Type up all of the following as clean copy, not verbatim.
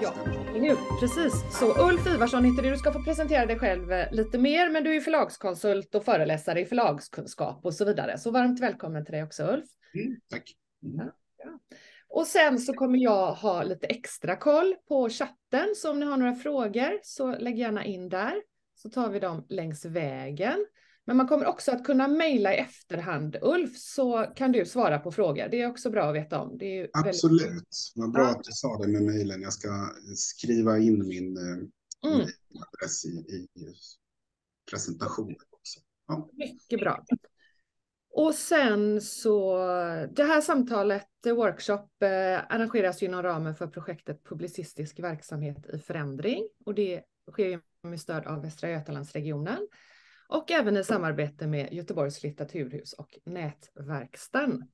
Ja, precis. Så Ulf Ivarsson heter du. Du ska få presentera dig själv lite mer, men du är förlagskonsult och föreläsare i förlagskunskap och så vidare. Så varmt välkommen till dig också, Ulf. Tack. Ja. Och sen så kommer jag ha lite extra koll på chatten, så om ni har några frågor så lägg gärna in där, så tar vi dem längs vägen. Men man kommer också att kunna mejla i efterhand, Ulf, så kan du svara på frågor. Det är också bra att veta om. Det är Absolut. Vad bra att du sa det med mejlen. Jag ska skriva in min mejladress i presentationen också. Ja. Mycket bra. Och sen så, det här samtalet, workshop, arrangeras inom ramen för projektet Publicistisk verksamhet i förändring. Och det sker med stöd av Västra Götalandsregionen. Och även i samarbete med Göteborgs litteraturhus och Nätverkstan.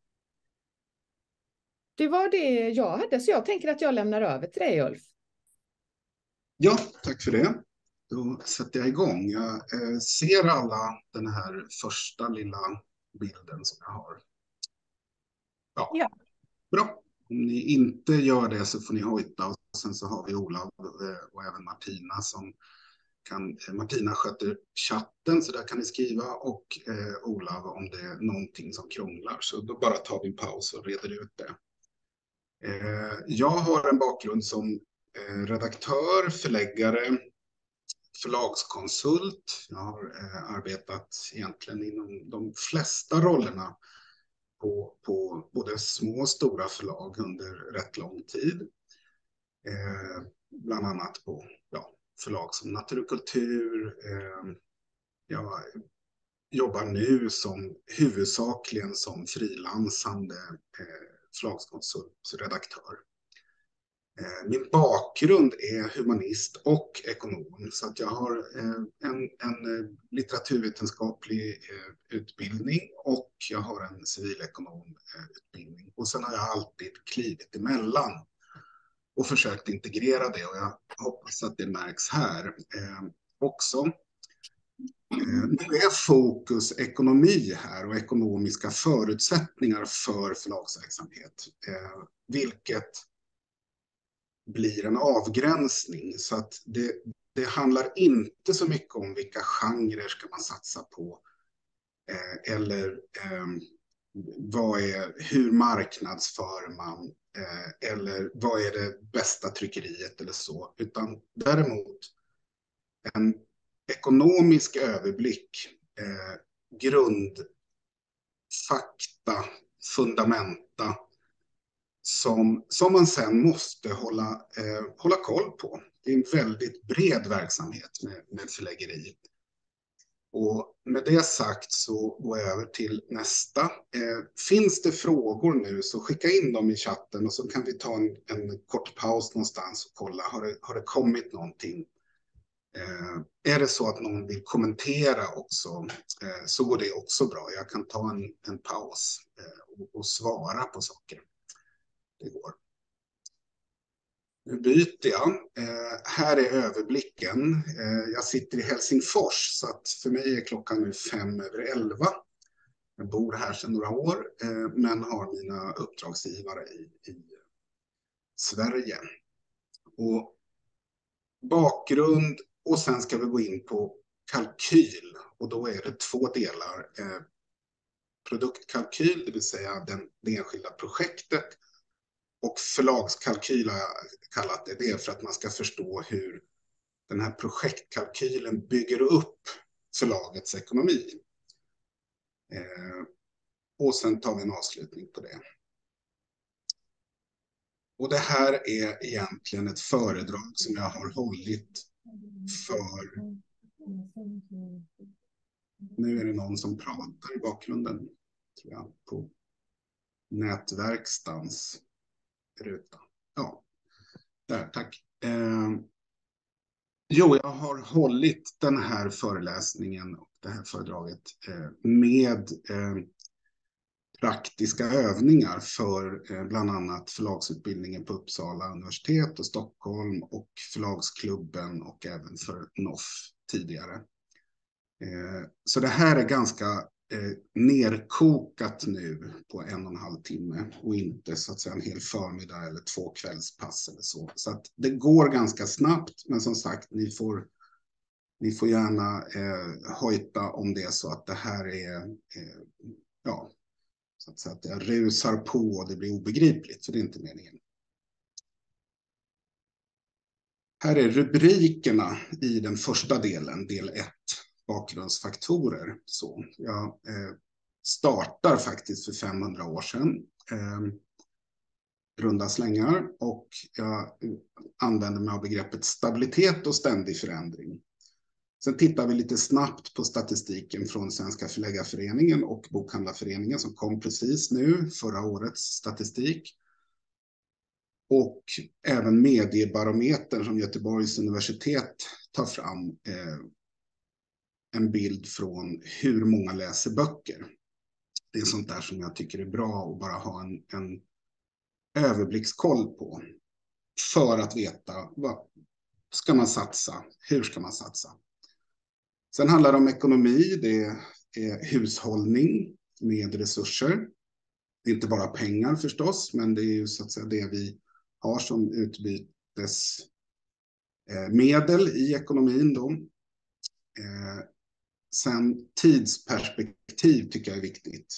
Det var det jag hade, så jag tänker att jag lämnar över till dig, Ulf. Ja, tack för det. Då sätter jag igång. Jag ser alla den här första lilla bilden som jag har. Ja. Bra. Om ni inte gör det så får ni hojta. Och sen så har vi Olav och även Martina som Martina sköter chatten, så där kan ni skriva, och Olav om det är någonting som krånglar, så då bara tar vi en paus och reder ut det. Jag har en bakgrund som redaktör, förläggare, förlagskonsult. Jag har arbetat egentligen inom de flesta rollerna på både små och stora förlag under rätt lång tid. Bland annat på förlag som Natur och kultur. Jag jobbar nu huvudsakligen som frilansande förlagskonsult, redaktör. Min bakgrund är humanist och ekonom, så att jag har en litteraturvetenskaplig utbildning och jag har en civilekonomutbildning. Och sen har jag alltid klivit emellan och försökt integrera det, och jag hoppas att det märks här också. Nu är fokus ekonomi här och ekonomiska förutsättningar för förlagsverksamhet, vilket blir en avgränsning, så att det handlar inte så mycket om vilka genrer ska man satsa på eller hur marknadsför man eller vad är det bästa tryckeriet eller så, utan däremot en ekonomisk överblick, grundfakta, fundamenta som man sen måste hålla koll på. Det är en väldigt bred verksamhet med förläggeri. Och med det sagt så går jag över till nästa. Finns det frågor nu så skicka in dem i chatten, och så kan vi ta en kort paus någonstans och kolla. Har det kommit någonting? Är det så att någon vill kommentera också, så går det också bra. Jag kan ta en paus och svara på saker. Det går. Nu byter jag. Här är överblicken. Jag sitter i Helsingfors, så att för mig är klockan nu 11:05. Jag bor här sedan några år, men har mina uppdragsgivare i Sverige. Och bakgrund, och sen ska vi gå in på kalkyl, och då är det två delar. Produktkalkyl, det vill säga det enskilda projektet, och förlagskalkyl har jag kallat det. Det är för att man ska förstå hur den här projektkalkylen bygger upp förlagets ekonomi. Och sen tar vi en avslutning på det. Och det här är egentligen ett föredrag som jag har hållit för... Nu är det någon som pratar i bakgrunden, tror jag, på Nätverkstans ruta. Ja, där, tack. Jag har hållit den här föreläsningen och det här föredraget med praktiska övningar för bland annat förlagsutbildningen på Uppsala universitet och Stockholm och förlagsklubben, och även för NOF tidigare. Så det här är ganska nerkokat nu på 1,5 timme och inte så att säga en hel förmiddag eller 2 kvällspass eller så. Så att det går ganska snabbt, men som sagt, ni får gärna hojta om det är så att det här är, ja, så att säga att det rusar på och det blir obegripligt, för det är inte meningen. Här är rubrikerna i den första delen, del 1, bakgrundsfaktorer. Så jag startar faktiskt för 500 år sedan, runda slängar, och jag använder mig av begreppet stabilitet och ständig förändring. Sen tittar vi lite snabbt på statistiken från Svenska förläggarföreningen och Bokhandlarföreningen som kom precis nu, förra årets statistik. Och även mediebarometern som Göteborgs universitet tar fram en bild från hur många läser böcker. Det är sånt där som jag tycker är bra att bara ha en överblickskoll på. För att veta vad ska man satsa, hur ska man satsa. Sen handlar det om ekonomi, det är hushållning med resurser. Det är inte bara pengar förstås, men det är ju så att säga det vi har som utbytesmedel i ekonomin då. Sen tidsperspektiv tycker jag är viktigt.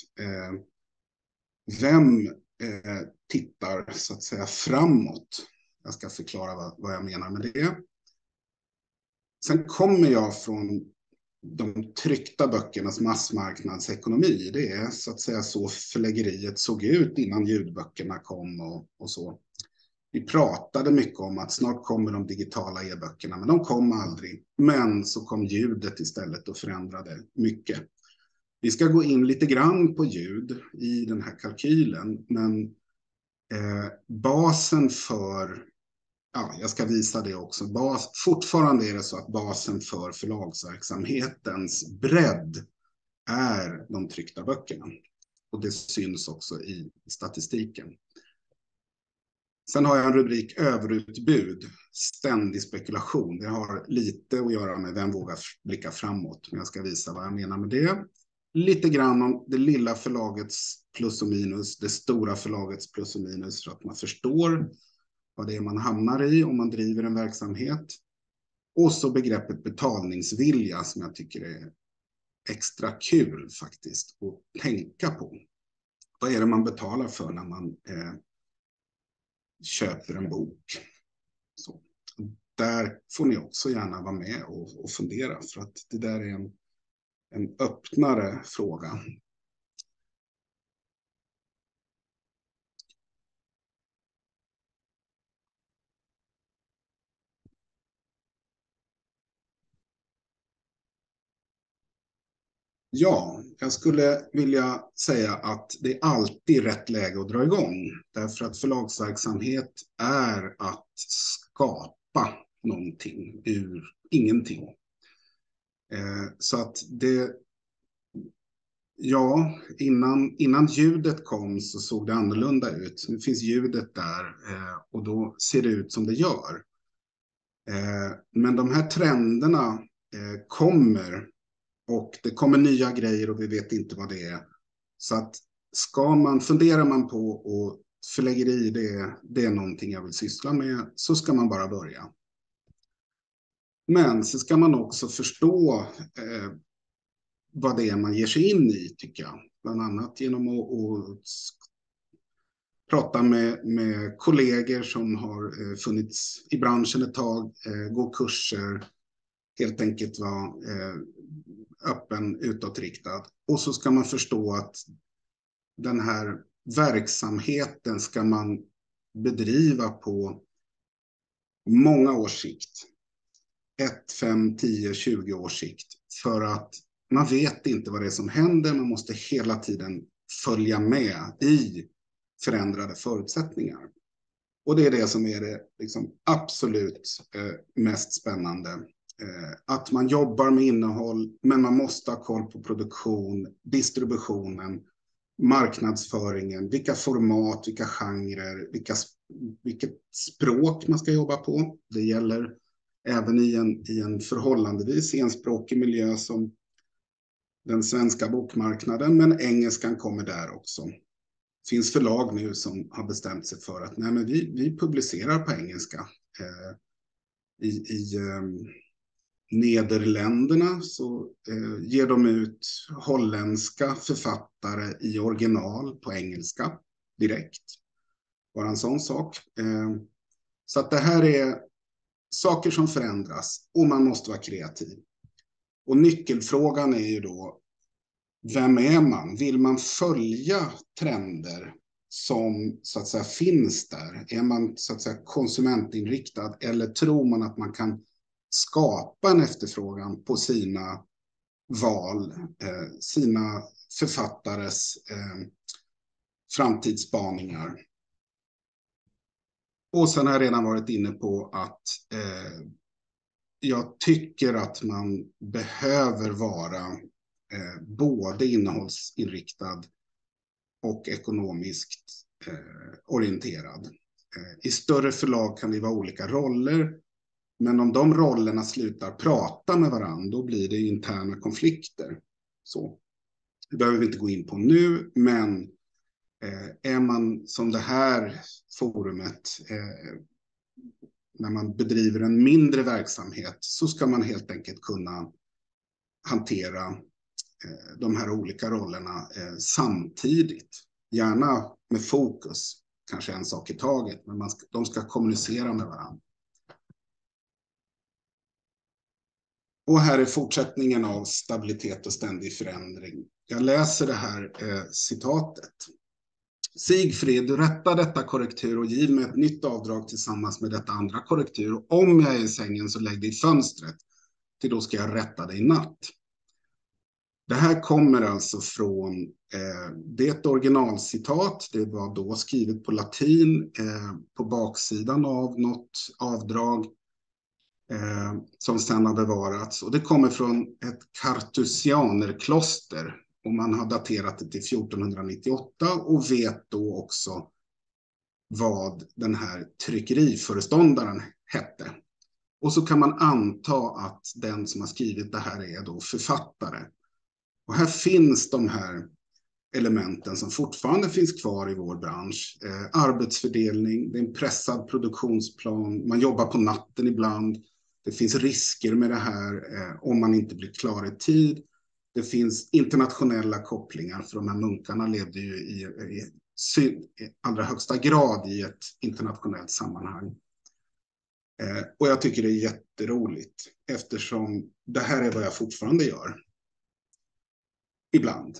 Vem tittar så att säga framåt? Jag ska förklara vad jag menar med det. Sen kommer jag från de tryckta böckernas massmarknadsekonomi. Det är så att säga så förläggeriet såg ut innan ljudböckerna kom och så. Vi pratade mycket om att snart kommer de digitala e-böckerna, men de kom aldrig. Men så kom ljudet istället och förändrade mycket. Vi ska gå in lite grann på ljud i den här kalkylen, men basen för, ja, jag ska visa det också. Fortfarande är det så att basen för förlagsverksamhetens bredd är de tryckta böckerna. Och det syns också i statistiken. Sen har jag en rubrik överutbud, ständig spekulation. Det har lite att göra med vem vågar blicka framåt. Men jag ska visa vad jag menar med det. Lite grann om det lilla förlagets plus och minus, det stora förlagets plus och minus, så att man förstår vad det är man hamnar i om man driver en verksamhet. Och så begreppet betalningsvilja som jag tycker är extra kul faktiskt att tänka på. Vad är det man betalar för när man köper en bok? Så. Där får ni också gärna vara med och fundera, för att det där är en öppnare fråga. Ja, jag skulle vilja säga att det är alltid rätt läge att dra igång. Därför att förlagsverksamhet är att skapa någonting ur ingenting. Så att det, ja, innan ljudet kom så såg det annorlunda ut. Nu finns ljudet där och då ser det ut som det gör. Men de här trenderna kommer. Och det kommer nya grejer och vi vet inte vad det är. Så att funderar man på och förläggeri, det är någonting jag vill syssla med, så ska man bara börja. Men så ska man också förstå vad det är man ger sig in i, tycker jag. Bland annat genom att prata med kollegor som har funnits i branschen ett tag, gå kurser, helt enkelt vara öppen, utåtriktad. Och så ska man förstå att den här verksamheten ska man bedriva på många års sikt. 1, 5, 10, 20 års sikt. För att man vet inte vad det är som händer. Man måste hela tiden följa med i förändrade förutsättningar. Och det är det som är det liksom absolut mest spännande. Att man jobbar med innehåll, men man måste ha koll på produktion, distributionen, marknadsföringen, vilka format, vilka genrer, vilket språk man ska jobba på. Det gäller även i en förhållandevis enspråkig miljö som den svenska bokmarknaden, men engelskan kommer där också. Det finns förlag nu som har bestämt sig för att nej, men vi publicerar på engelska. I Nederländerna så ger de ut holländska författare i original på engelska direkt. Bara en sån sak. Så att det här är saker som förändras och man måste vara kreativ. Och nyckelfrågan är ju då, vem är man? Vill man följa trender som så att säga finns där? Är man så att säga konsumentinriktad eller tror man att man kan skapa en efterfrågan på sina val, sina författares framtidsspaningar? Och sen har jag redan varit inne på att jag tycker att man behöver vara både innehållsinriktad och ekonomiskt orienterad. I större förlag kan det vara olika roller, men om de rollerna slutar prata med varandra, då blir det interna konflikter. Så det behöver vi inte gå in på nu, men är man som det här forumet, när man bedriver en mindre verksamhet, så ska man helt enkelt kunna hantera de här olika rollerna samtidigt. Gärna med fokus, kanske en sak i taget, men de ska kommunicera med varandra. Och här är fortsättningen av stabilitet och ständig förändring. Jag läser det här citatet. Sigfrid, rätta detta korrektur och giv mig ett nytt avdrag tillsammans med detta andra korrektur. Om jag är i sängen så lägg det i fönstret, till då ska jag rätta det i natt. Det här kommer alltså från, det är ett originalcitat, det var då skrivet på latin på baksidan av något avdrag som sedan har bevarats. Och det kommer från ett kartusianerkloster och man har daterat det till 1498 och vet då också vad den här tryckeriföreståndaren hette. Och så kan man anta att den som har skrivit det här är då författare. Och här finns de här elementen som fortfarande finns kvar i vår bransch. Arbetsfördelning, det är en pressad produktionsplan, man jobbar på natten ibland. Det finns risker med det här om man inte blir klar i tid. Det finns internationella kopplingar, för de här munkarna levde ju i allra högsta grad i ett internationellt sammanhang. Och jag tycker det är jätteroligt eftersom det här är vad jag fortfarande gör. Ibland.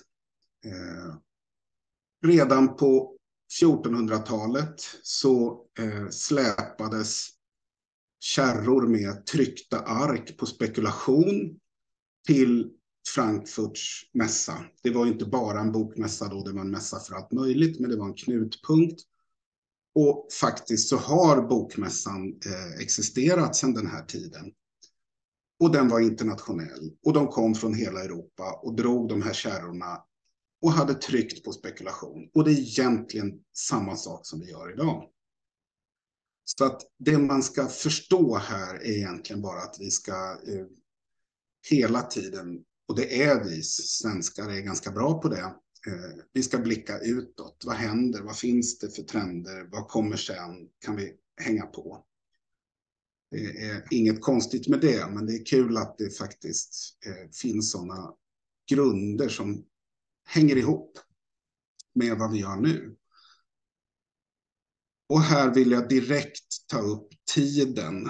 Redan på 1400-talet så släpades kärror med tryckta ark på spekulation till Frankfurts mässa. Det var inte bara en bokmässa då, det var en mässa för allt möjligt, men det var en knutpunkt. Och faktiskt så har bokmässan existerat sedan den här tiden. Och den var internationell. Och de kom från hela Europa och drog de här kärrorna och hade tryckt på spekulation. Och det är egentligen samma sak som vi gör idag. Så att det man ska förstå här är egentligen bara att vi ska hela tiden, och det är vi svenskar är ganska bra på det, vi ska blicka utåt. Vad händer? Vad finns det för trender? Vad kommer sen? Kan vi hänga på? Det är inget konstigt med det, men det är kul att det faktiskt finns sådana grunder som hänger ihop med vad vi gör nu. Och här vill jag direkt ta upp tiden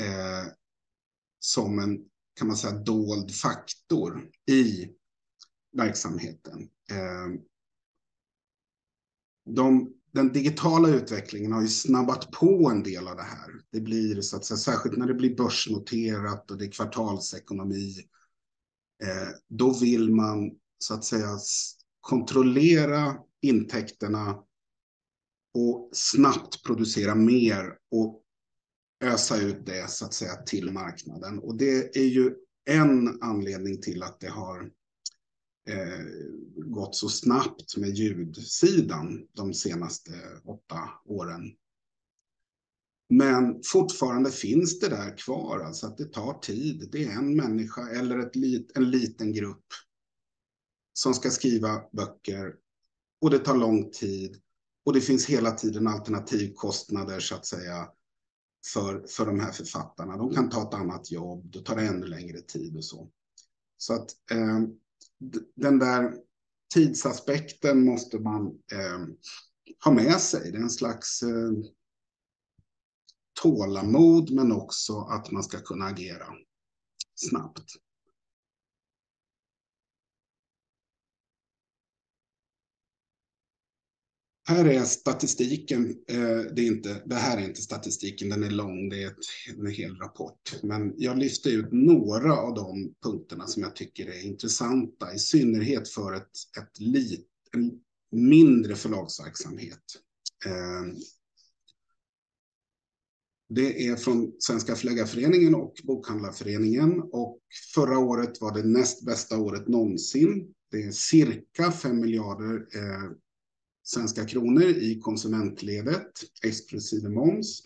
som en, kan man säga, dold faktor i verksamheten. Den digitala utvecklingen har ju snabbat på en del av det här. Det blir så att säga, särskilt när det blir börsnoterat och det är kvartalsekonomi, då vill man så att säga kontrollera intäkterna och snabbt producera mer och ösa ut det så att säga till marknaden. Och det är ju en anledning till att det har gått så snabbt med ljudsidan de senaste 8 åren. Men fortfarande finns det där kvar, alltså att det tar tid. Det är en människa eller en liten grupp som ska skriva böcker och det tar lång tid och det finns hela tiden alternativkostnader så att säga för de här författarna. De kan ta ett annat jobb, då tar det ännu längre tid och så. Så att den där tidsaspekten måste man ha med sig. Det är en slags tålamod men också att man ska kunna agera snabbt. Här är statistiken. Det här är inte statistiken, den är lång, det är en hel rapport. Men jag lyfter ut några av de punkterna som jag tycker är intressanta, i synnerhet för en mindre förlagsverksamhet. Det är från Svenska förläggarföreningen och Bokhandlarföreningen, och förra året var det näst bästa året någonsin. Det är cirka 5 miljarder svenska kronor i konsumentledet, exklusive moms.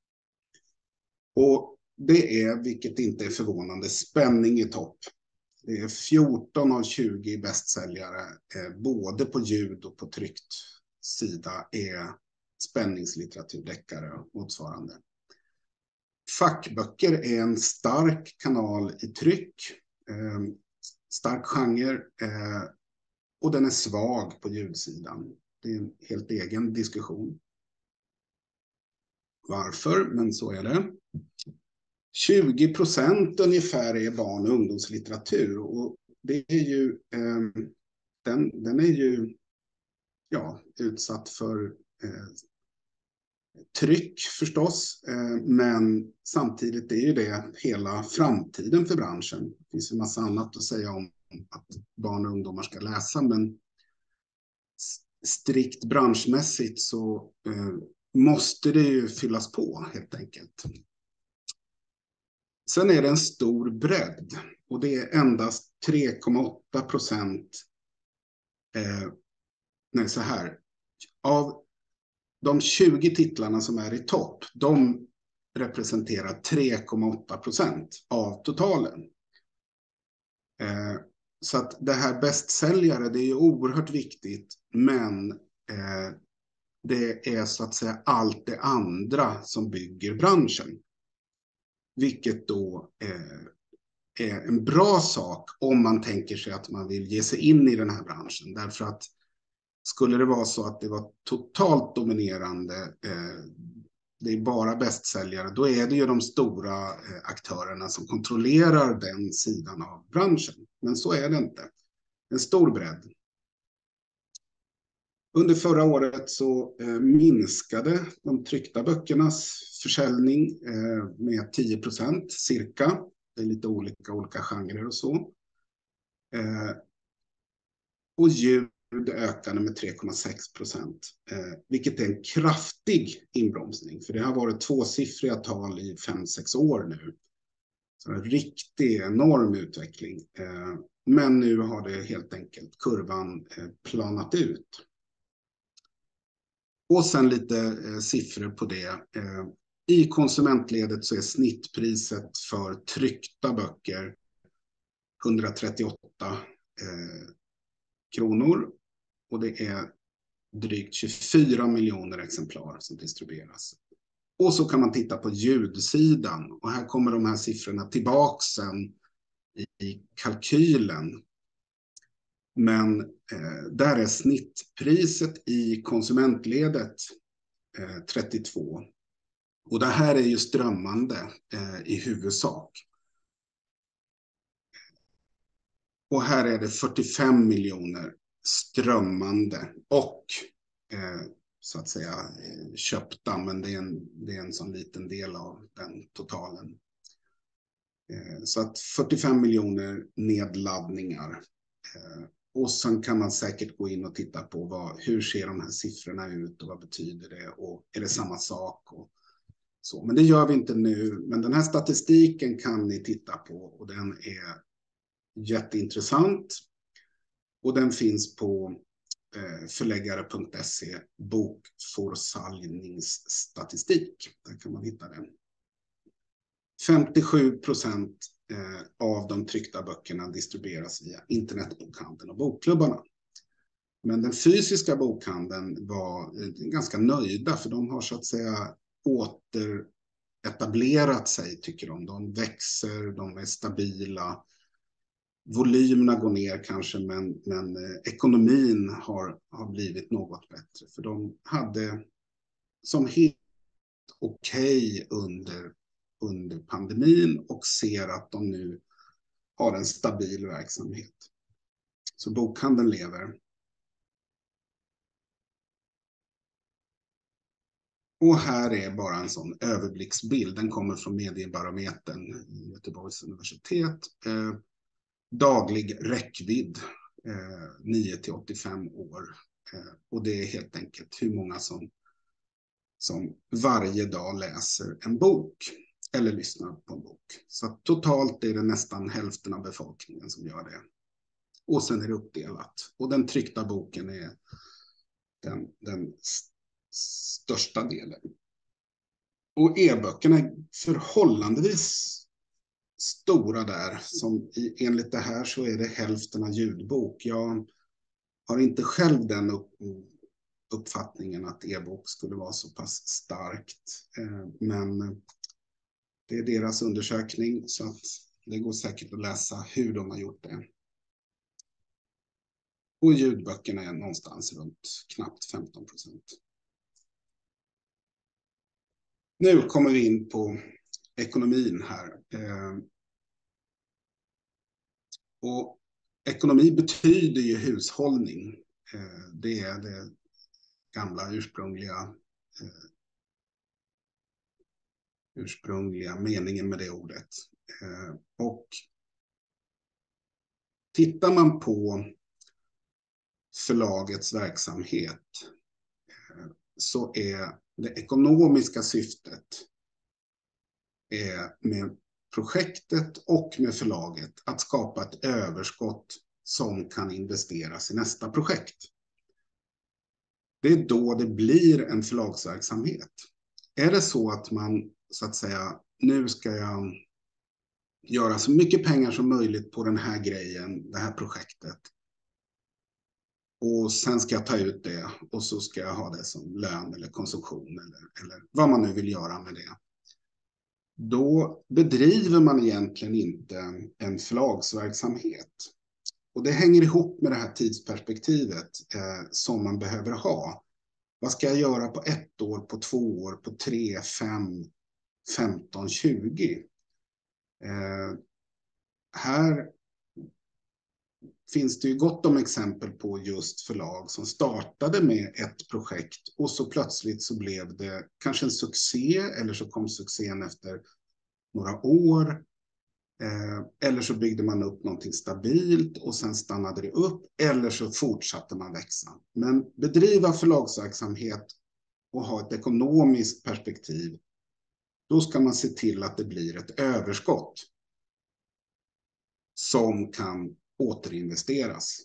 Och det är, vilket inte är förvånande, spänning i topp. Det är 14 av 20 bästsäljare, både på ljud och på tryckt sida, är spänningslitteratur, deckare och motsvarande. Fackböcker är en stark kanal i tryck, stark genre, och den är svag på ljudsidan. Det är en helt egen diskussion. Varför? Men så är det. 20% ungefär är barn- och ungdomslitteratur. Och det är ju, den är ju utsatt för tryck förstås. Men samtidigt är ju det hela framtiden för branschen. Det finns en massa annat att säga om att barn och ungdomar ska läsa, men strikt branschmässigt så måste det ju fyllas på helt enkelt. Sen är det en stor bredd och det är endast 3,8%. Av de 20 titlarna som är i topp, de representerar 3,8% av totalen. Så att det här bästsäljare, det är ju oerhört viktigt, men det är så att säga allt det andra som bygger branschen. Vilket då är en bra sak om man tänker sig att man vill ge sig in i den här branschen. Därför att skulle det vara så att det var totalt dominerande, det är bara bästsäljare, då är det ju de stora aktörerna som kontrollerar den sidan av branschen. Men så är det inte. En stor bredd. Under förra året så minskade de tryckta böckernas försäljning med 10% cirka. Det är lite olika genrer och så. Och ljud ökade med 3,6%, vilket är en kraftig inbromsning. För det har varit tvåsiffriga tal i 5-6 år nu. Så en riktig enorm utveckling. Men nu har det helt enkelt kurvan planat ut. Och sen lite siffror på det. I konsumentledet så är snittpriset för tryckta böcker 138 kronor. Och det är drygt 24 miljoner exemplar som distribueras. Och så kan man titta på ljudsidan. Och här kommer de här siffrorna tillbaka sen i kalkylen. Men där är snittpriset i konsumentledet 32. Och det här är ju strömmande i huvudsak. Och här är det 45 miljoner strömmande och så att säga köpta, men det är en sån liten del av den totalen. Så att 45 miljoner nedladdningar. Och sen kan man säkert gå in och titta på hur ser de här siffrorna ut och vad betyder det och är det samma sak och så. Men det gör vi inte nu. Men den här statistiken kan ni titta på och den är jätteintressant. Och den finns på förläggare.se, bokförsäljningsstatistik. Där kan man hitta den. 57% av de tryckta böckerna distribueras via internetbokhandeln och bokklubbarna. Men den fysiska bokhandeln var ganska nöjda, för de har så att säga återetablerat sig, tycker de. De växer, de är stabila. Volymerna går ner kanske, men ekonomin har blivit något bättre. För de hade som helt okej under pandemin och ser att de nu har en stabil verksamhet. Så bokhandeln lever. Och här är bara en sån överblicksbild. Den kommer från Mediebarometern i Göteborgs universitet. Daglig räckvidd, 9-85 år. Och det är helt enkelt hur många som varje dag läser en bok eller lyssnar på en bok. Så totalt är det nästan hälften av befolkningen som gör det. Och sen är det uppdelat. Och den tryckta boken är den största delen. Och e-böckerna är förhållandevis stora där. Enligt det här så är det hälften av ljudbok. Jag har inte själv den uppfattningen att e-bok skulle vara så pass starkt. Men det är deras undersökning, så att det går säkert att läsa hur de har gjort det. Och ljudböckerna är någonstans runt knappt 15%. Nu kommer vi in på ekonomin här. Och ekonomi betyder ju hushållning. Det är det gamla ursprungliga meningen med det ordet. Och tittar man på förlagets verksamhet så är det ekonomiska syftet med projektet och med förlaget att skapa ett överskott som kan investeras i nästa projekt. Det är då det blir en förlagsverksamhet. Är det så att man så att säga, nu ska jag göra så mycket pengar som möjligt på den här grejen, det här projektet. Och sen ska jag ta ut det och så ska jag ha det som lön eller konsumtion eller vad man nu vill göra med det. Då bedriver man egentligen inte en förlagsverksamhet. Och det hänger ihop med det här tidsperspektivet som man behöver ha. Vad ska jag göra på 1 år, på 2 år, på 3, 5, 15, 20? Här finns det ju gott om exempel på just förlag som startade med ett projekt och så plötsligt så blev det kanske en succé, eller så kom succén efter några år. Eller så byggde man upp någonting stabilt och sen stannade det upp, eller så fortsatte man växa. Men bedriva förlagsverksamhet och ha ett ekonomiskt perspektiv, då ska man se till att det blir ett överskott som kan återinvesteras.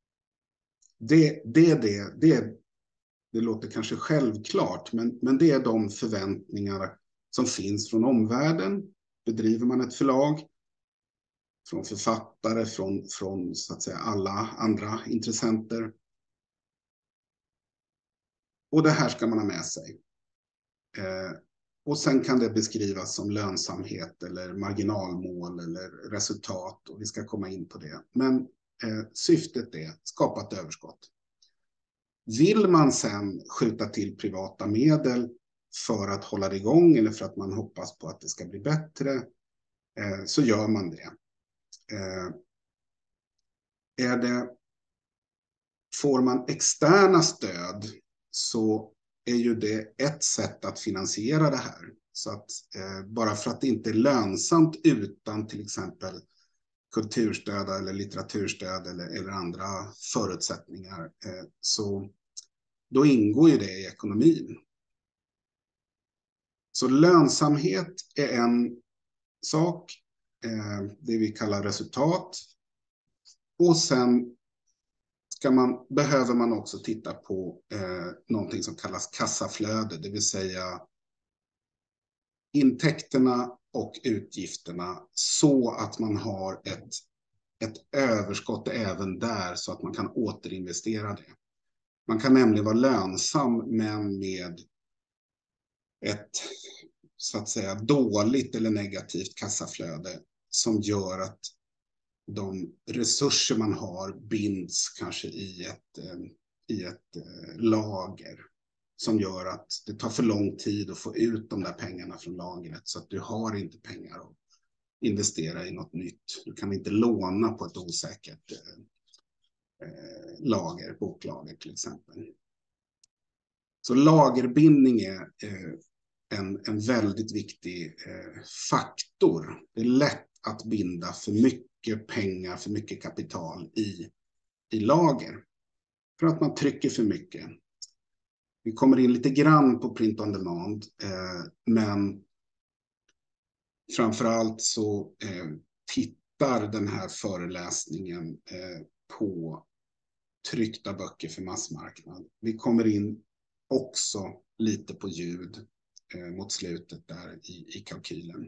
Det låter kanske självklart, men det är de förväntningar som finns från omvärlden. Bedriver man ett förlag, från författare, från så att säga alla andra intressenter. Och det här ska man ha med sig. Och sen kan det beskrivas som lönsamhet eller marginalmål eller resultat, och vi ska komma in på det. Men syftet är skapa ett överskott. Vill man sen skjuta till privata medel för att hålla det igång eller för att man hoppas på att det ska bli bättre, så gör man det. Får man externa stöd så är ju det ett sätt att finansiera det här. Så att bara för att det inte är lönsamt utan till exempel kulturstöd eller litteraturstöd eller andra förutsättningar, så då ingår ju det i ekonomin. Så lönsamhet är en sak, det vi kallar resultat. Och sen behöver man också titta på någonting som kallas kassaflöde, det vill säga intäkterna och utgifterna så att man har ett överskott även där så att man kan återinvestera det. Man kan nämligen vara lönsam men med ett så att säga dåligt eller negativt kassaflöde som gör att de resurser man har binds kanske i ett lager som gör att det tar för lång tid att få ut de där pengarna från lagret så att du har inte pengar att investera i något nytt. Du kan inte låna på ett osäkert lager, boklager till exempel. Så lagerbindning är en väldigt viktig faktor. Det är lätt att binda för mycket pengar, för mycket kapital i lager. För att man trycker för mycket. Vi kommer in lite grann på print on demand. Men framförallt så tittar den här föreläsningen på tryckta böcker för massmarknad. Vi kommer in också lite på ljud mot slutet där i kalkylen.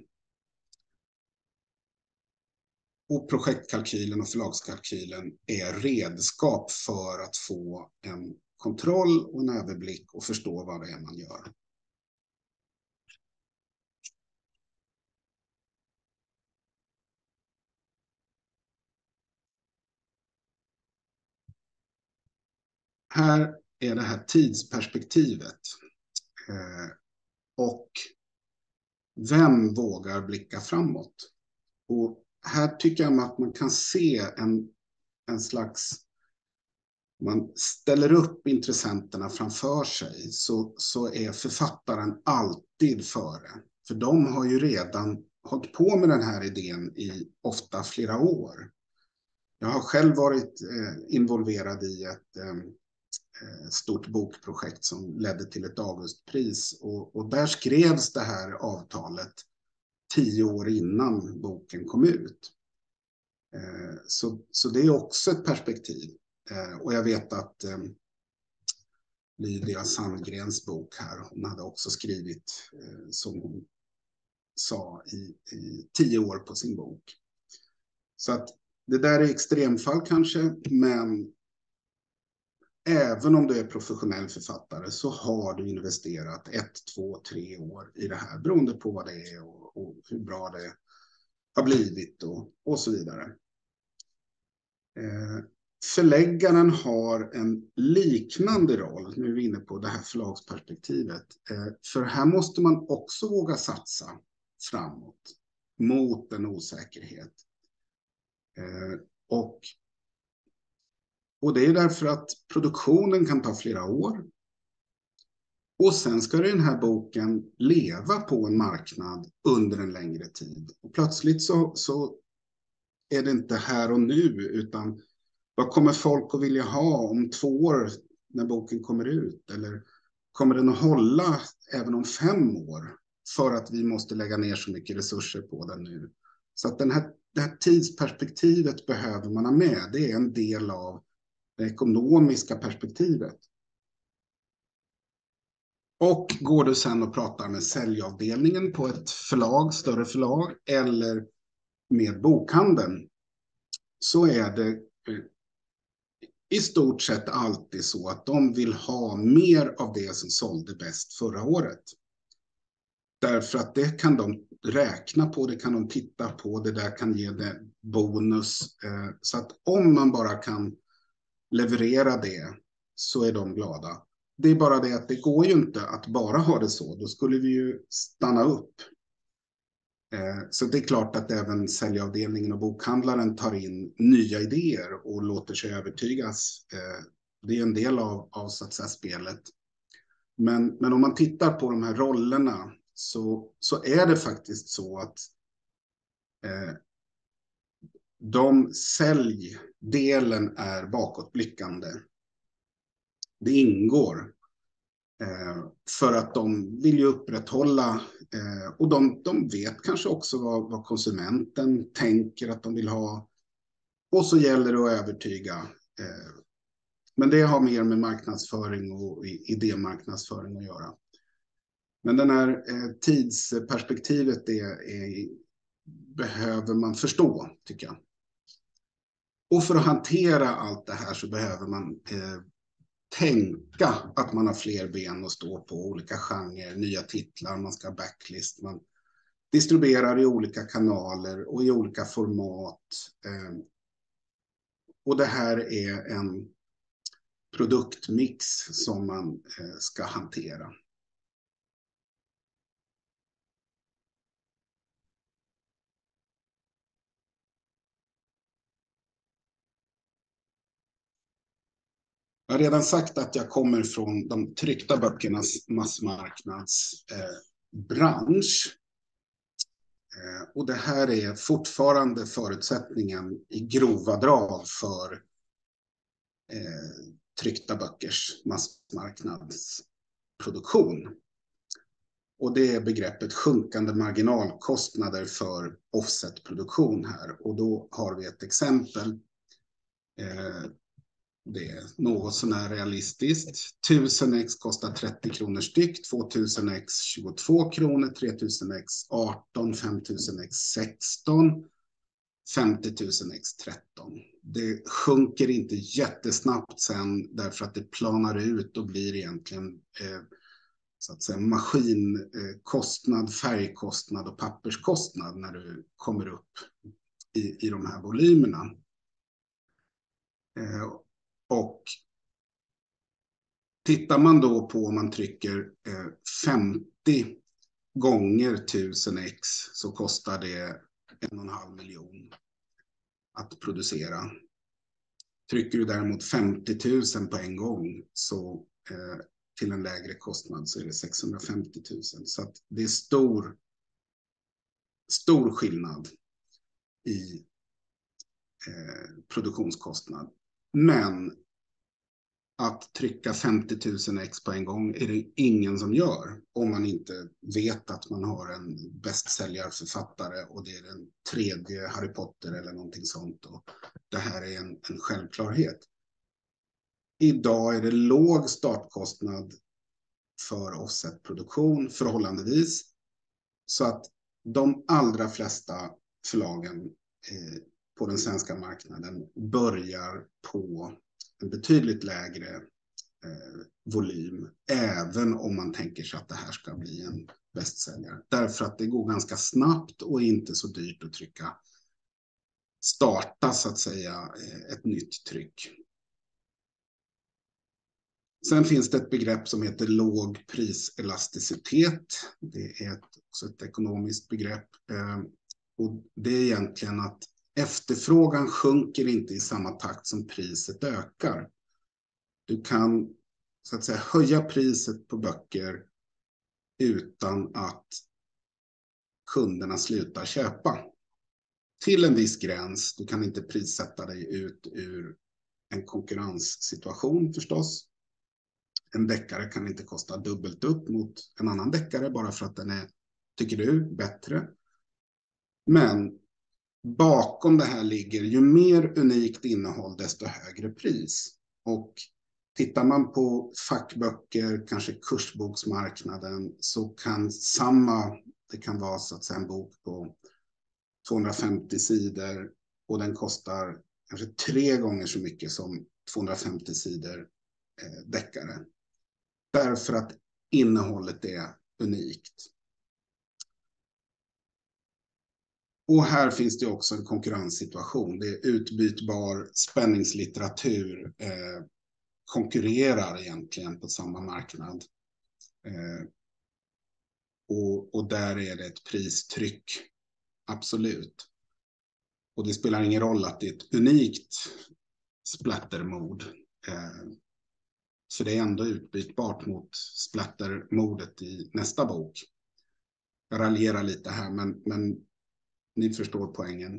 Och projektkalkylen och förlagskalkylen är redskap för att få en kontroll och en överblick och förstå vad det är man gör. Här är det här tidsperspektivet. Och vem vågar blicka framåt? Och här tycker jag att man kan se en slags, man ställer upp intressenterna framför sig så är författaren alltid före. För de har ju redan hållit på med den här idén i ofta flera år. Jag har själv varit involverad i ett stort bokprojekt som ledde till ett Augustpris. Och där skrevs det här avtalet 10 år innan boken kom ut. Så det är också ett perspektiv. Och jag vet att Lydia Sandgrens bok här, hon hade också skrivit, som hon sa, i 10 år på sin bok. Så att det där är extremfall kanske, men även om du är professionell författare så har du investerat 1, 2, 3 år i det här, beroende på vad det är och hur bra det har blivit och så vidare. Förläggaren har en liknande roll, nu är vi inne på det här förlagsperspektivet, för här måste man också våga satsa framåt mot en osäkerhet. Och det är därför att produktionen kan ta flera år. Och sen ska den här boken leva på en marknad under en längre tid. Och plötsligt så är det inte här och nu, utan vad kommer folk att vilja ha om 2 år när boken kommer ut? Eller kommer den att hålla även om 5 år för att vi måste lägga ner så mycket resurser på den nu? Så att det här tidsperspektivet behöver man ha med. Det är en del av det ekonomiska perspektivet. Och går du sen och pratar med säljavdelningen på ett förlag, större förlag, eller med bokhandeln, så är det i stort sett alltid så att de vill ha mer av det som sålde bäst förra året. Därför att det kan de räkna på, det kan de titta på, det där kan ge det bonus. Så att om man bara kan leverera det så är de glada. Det är bara det att det går ju inte att bara ha det så. Då skulle vi ju stanna upp. Så det är klart att även säljavdelningen och bokhandlaren tar in nya idéer och låter sig övertygas. Det är en del av så att säga spelet. Men om man tittar på de här rollerna så är det faktiskt så att säljdelen är bakåtblickande. Det ingår för att de vill ju upprätthålla och de vet kanske också vad konsumenten tänker att de vill ha, och så gäller det att övertyga. Men det har mer med marknadsföring och idémarknadsföring att göra. Men den här tidsperspektivet behöver man förstå, tycker jag. Och för att hantera allt det här så behöver man tänka att man har fler ben att stå på, olika genrer, nya titlar, man ska ha backlist, man distribuerar i olika kanaler och i olika format. Och det här är en produktmix som man ska hantera. Jag har redan sagt att jag kommer från de tryckta böckernas massmarknadsbransch. Och det här är fortfarande förutsättningen i grova drag för tryckta böckers massmarknadsproduktion. Och det är begreppet sjunkande marginalkostnader för offsetproduktion här. Och då har vi ett exempel. Det är något sånär realistiskt. 1000 ex kostar 30 kronor styck, 2000 ex 22 kronor, 3000 ex 18, 5000 ex 16, 50 000 ex 13. Det sjunker inte jättesnabbt sen därför att det planar ut och blir egentligen så att säga maskinkostnad, färgkostnad och papperskostnad när du kommer upp i de här volymerna. Och tittar man då på om man trycker 50 gånger 1000 ex så kostar det 1,5 miljon att producera. Trycker du däremot 50 000 på en gång så till en lägre kostnad så är det 650 000. Så att det är stor skillnad i produktionskostnad. Men att trycka 50 000 ex på en gång är det ingen som gör om man inte vet att man har en bästsäljarförfattare och det är den tredje Harry Potter eller någonting sånt. Och det här är en självklarhet. Idag är det låg startkostnad för offsetproduktion förhållandevis. Så att de allra flesta förlagen på den svenska marknaden börjar på en betydligt lägre volym, även om man tänker sig att det här ska bli en bästsäljare. Därför att det går ganska snabbt och är inte så dyrt att starta så att säga ett nytt tryck. Sen finns det ett begrepp som heter låg priselasticitet. Det är också ett ekonomiskt begrepp. Och det är egentligen att efterfrågan sjunker inte i samma takt som priset ökar. Du kan så att säga höja priset på böcker utan att kunderna slutar köpa. Till en viss gräns. Du kan inte prissätta dig ut ur en konkurrenssituation förstås. En deckare kan inte kosta dubbelt upp mot en annan deckare bara för att den är, tycker du, bättre. Men bakom det här ligger ju mer unikt innehåll desto högre pris. Och tittar man på fackböcker, kanske kursboksmarknaden, så kan det kan vara så att säga en bok på 250 sidor och den kostar kanske 3 gånger så mycket som 250 sidor deckare. Därför att innehållet är unikt. Och här finns det också en konkurrenssituation. Det är utbytbar spänningslitteratur konkurrerar egentligen på samma marknad. Och där är det ett pristryck, absolut. Och det spelar ingen roll att det är ett unikt splattermord. Så det är ändå utbytbart mot splattermordet i nästa bok. Jag raljerar lite här, men ni förstår poängen.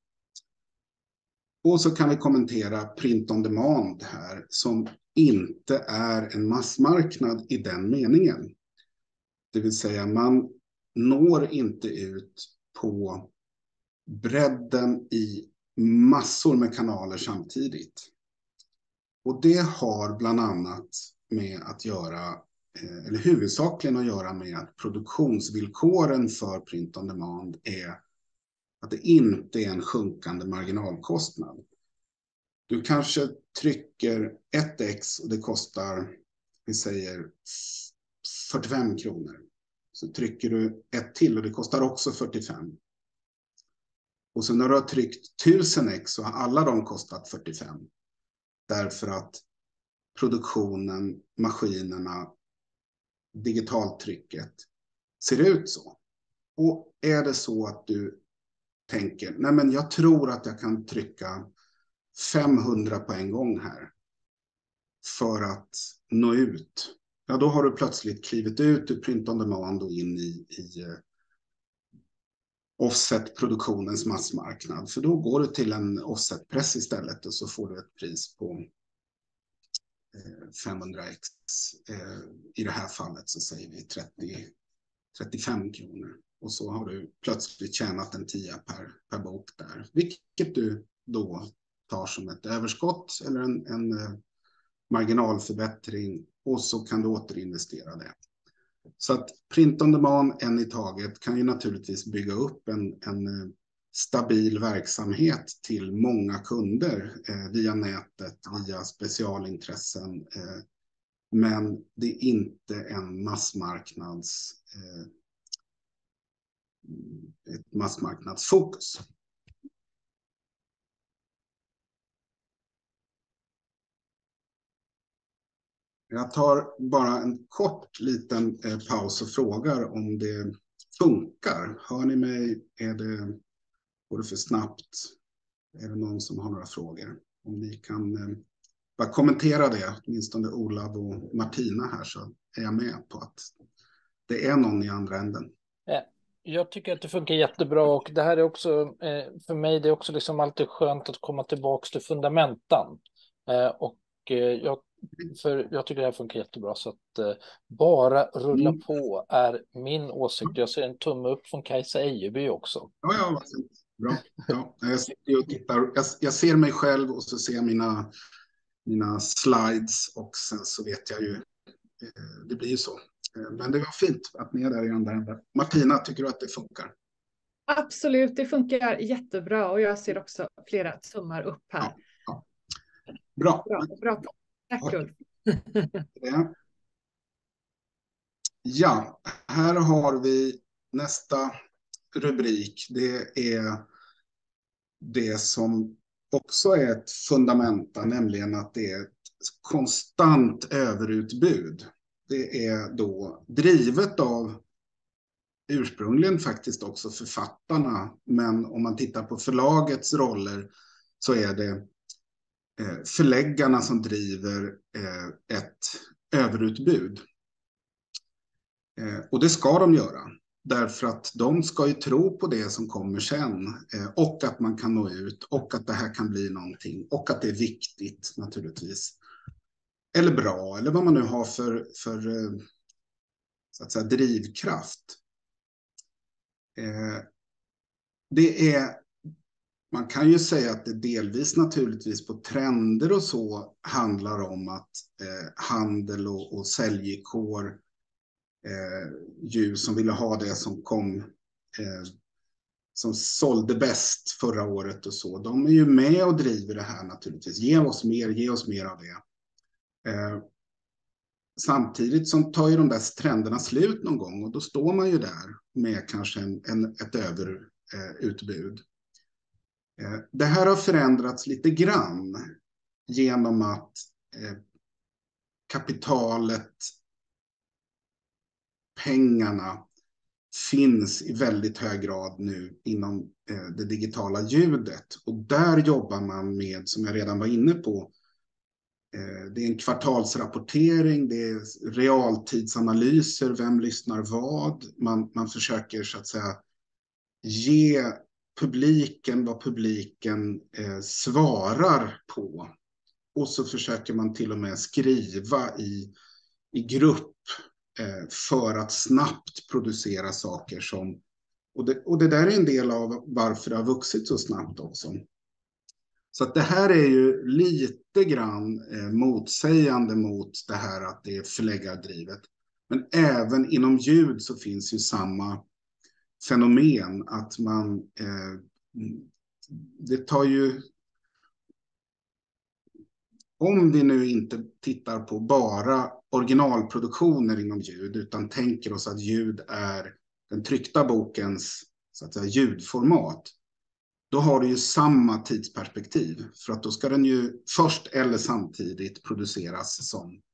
Och så kan vi kommentera print on demand här som inte är en massmarknad i den meningen. Det vill säga man når inte ut på bredden i massor med kanaler samtidigt. Och det har bland annat med att göra eller huvudsakligen att göra med att produktionsvillkoren för print on demand är att det inte är en sjunkande marginalkostnad. Du kanske trycker ett ex och det kostar, vi säger 45 kronor. Så trycker du ett till och det kostar också 45. Och så när du har tryckt 1000 ex så har alla de kostat 45. Därför att produktionen, maskinerna, digitaltrycket ser ut så. Och är det så att du tänker, nej men jag tror att jag kan trycka 500 på en gång här för att nå ut. Ja, då har du plötsligt klivit ut ur print on demand och in i offset-produktionens massmarknad. För då går du till en offset-press istället och så får du ett pris på 500x. I det här fallet så säger vi 35 kronor. Och så har du plötsligt tjänat en 10 per bok där. Vilket du då tar som ett överskott eller en marginalförbättring. Och så kan du återinvestera det. Så att print on demand en i taget kan ju naturligtvis bygga upp en stabil verksamhet till många kunder via nätet, via specialintressen. Men det är inte en ett massmarknadsfokus. Jag tar bara en kort liten paus och frågar om det funkar. Hör ni mig? Går det för snabbt? Är det någon som har några frågor? Om ni kan bara kommentera det, åtminstone Olav och Martina här, så är jag med på att det är någon i andra änden. Jag tycker att det funkar jättebra, och det här är också, för mig, det är också liksom alltid skönt att komma tillbaka till fundamentan. Jag tycker det här funkar jättebra, så att bara rulla på är min åsikt. Jag ser en tumme upp från Kajsa Ejeby också. Ja, vad fint. Bra. Ja, jag sitter och tittar. Jag ser mig själv och så ser jag mina slides och sen så vet jag ju, det blir ju så. Men det var fint att ni är där i andra änden. Martina, tycker du att det funkar? Absolut, det funkar jättebra och jag ser också flera tummar upp här. Ja. Bra. Tack Ulf. Ja, här har vi nästa rubrik. Det är det som också är ett fundamenta, nämligen att det är ett konstant överutbud. Det är då drivet av ursprungligen faktiskt också författarna, men om man tittar på förlagets roller så är det förläggarna som driver ett överutbud. Och det ska de göra, därför att de ska ju tro på det som kommer sen, och att man kan nå ut, och att det här kan bli någonting, och att det är viktigt naturligtvis. Eller bra, eller vad man nu har för så att säga, drivkraft. Man kan ju säga att det delvis naturligtvis på trender och så handlar om att handel och säljkår som ville ha det som kom som sålde bäst förra året och så. De är ju med och driver det här naturligtvis. Ge oss mer av det. Samtidigt som tar ju de där trenderna slut någon gång och då står man ju där med kanske ett överutbud. Det här har förändrats lite grann genom att kapitalet, pengarna finns i väldigt hög grad nu inom det digitala ljudet. Och där jobbar man med, som jag redan var inne på, det är en kvartalsrapportering, det är realtidsanalyser, vem lyssnar vad. Man försöker så att säga ge publiken vad publiken svarar på. Och så försöker man till och med skriva i grupp för att snabbt producera saker som... Och det där är en del av varför det har vuxit så snabbt också. Så att det här är ju lite grann motsägande mot det här att det är förläggardrivet. Men även inom ljud så finns ju samma fenomen att man, det tar ju, om vi nu inte tittar på bara originalproduktioner inom ljud utan tänker oss att ljud är den tryckta bokens så att säga, ljudformat, då har det ju samma tidsperspektiv. För att då ska den ju först eller samtidigt produceras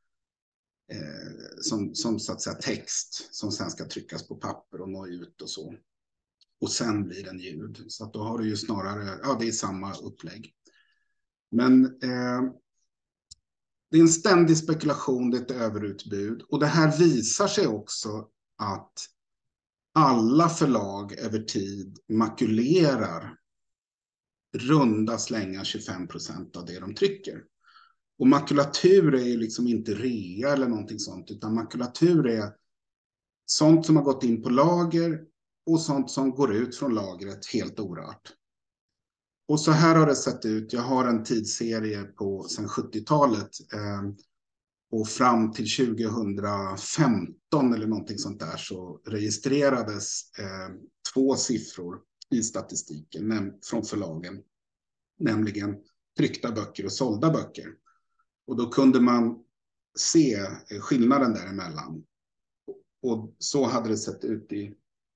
som så att säga text som sen ska tryckas på papper och nå ut och så. Och sen blir den ljud. Så att då har du ju snarare, ja det är samma upplägg. Men det är en ständig spekulation, det är ett överutbud. Och det här visar sig också att alla förlag över tid makulerar runda slänga 25% av det de trycker. Och makulatur är ju liksom inte rea eller någonting sånt, utan makulatur är sånt som har gått in på lager och sånt som går ut från lagret helt orört. Och så här har det sett ut. Jag har en tidsserie på sedan 70-talet och fram till 2015 eller någonting sånt där så registrerades 2 siffror i statistiken från förlagen, nämligen tryckta böcker och sålda böcker. Och då kunde man se skillnaden däremellan. Och så hade det sett ut i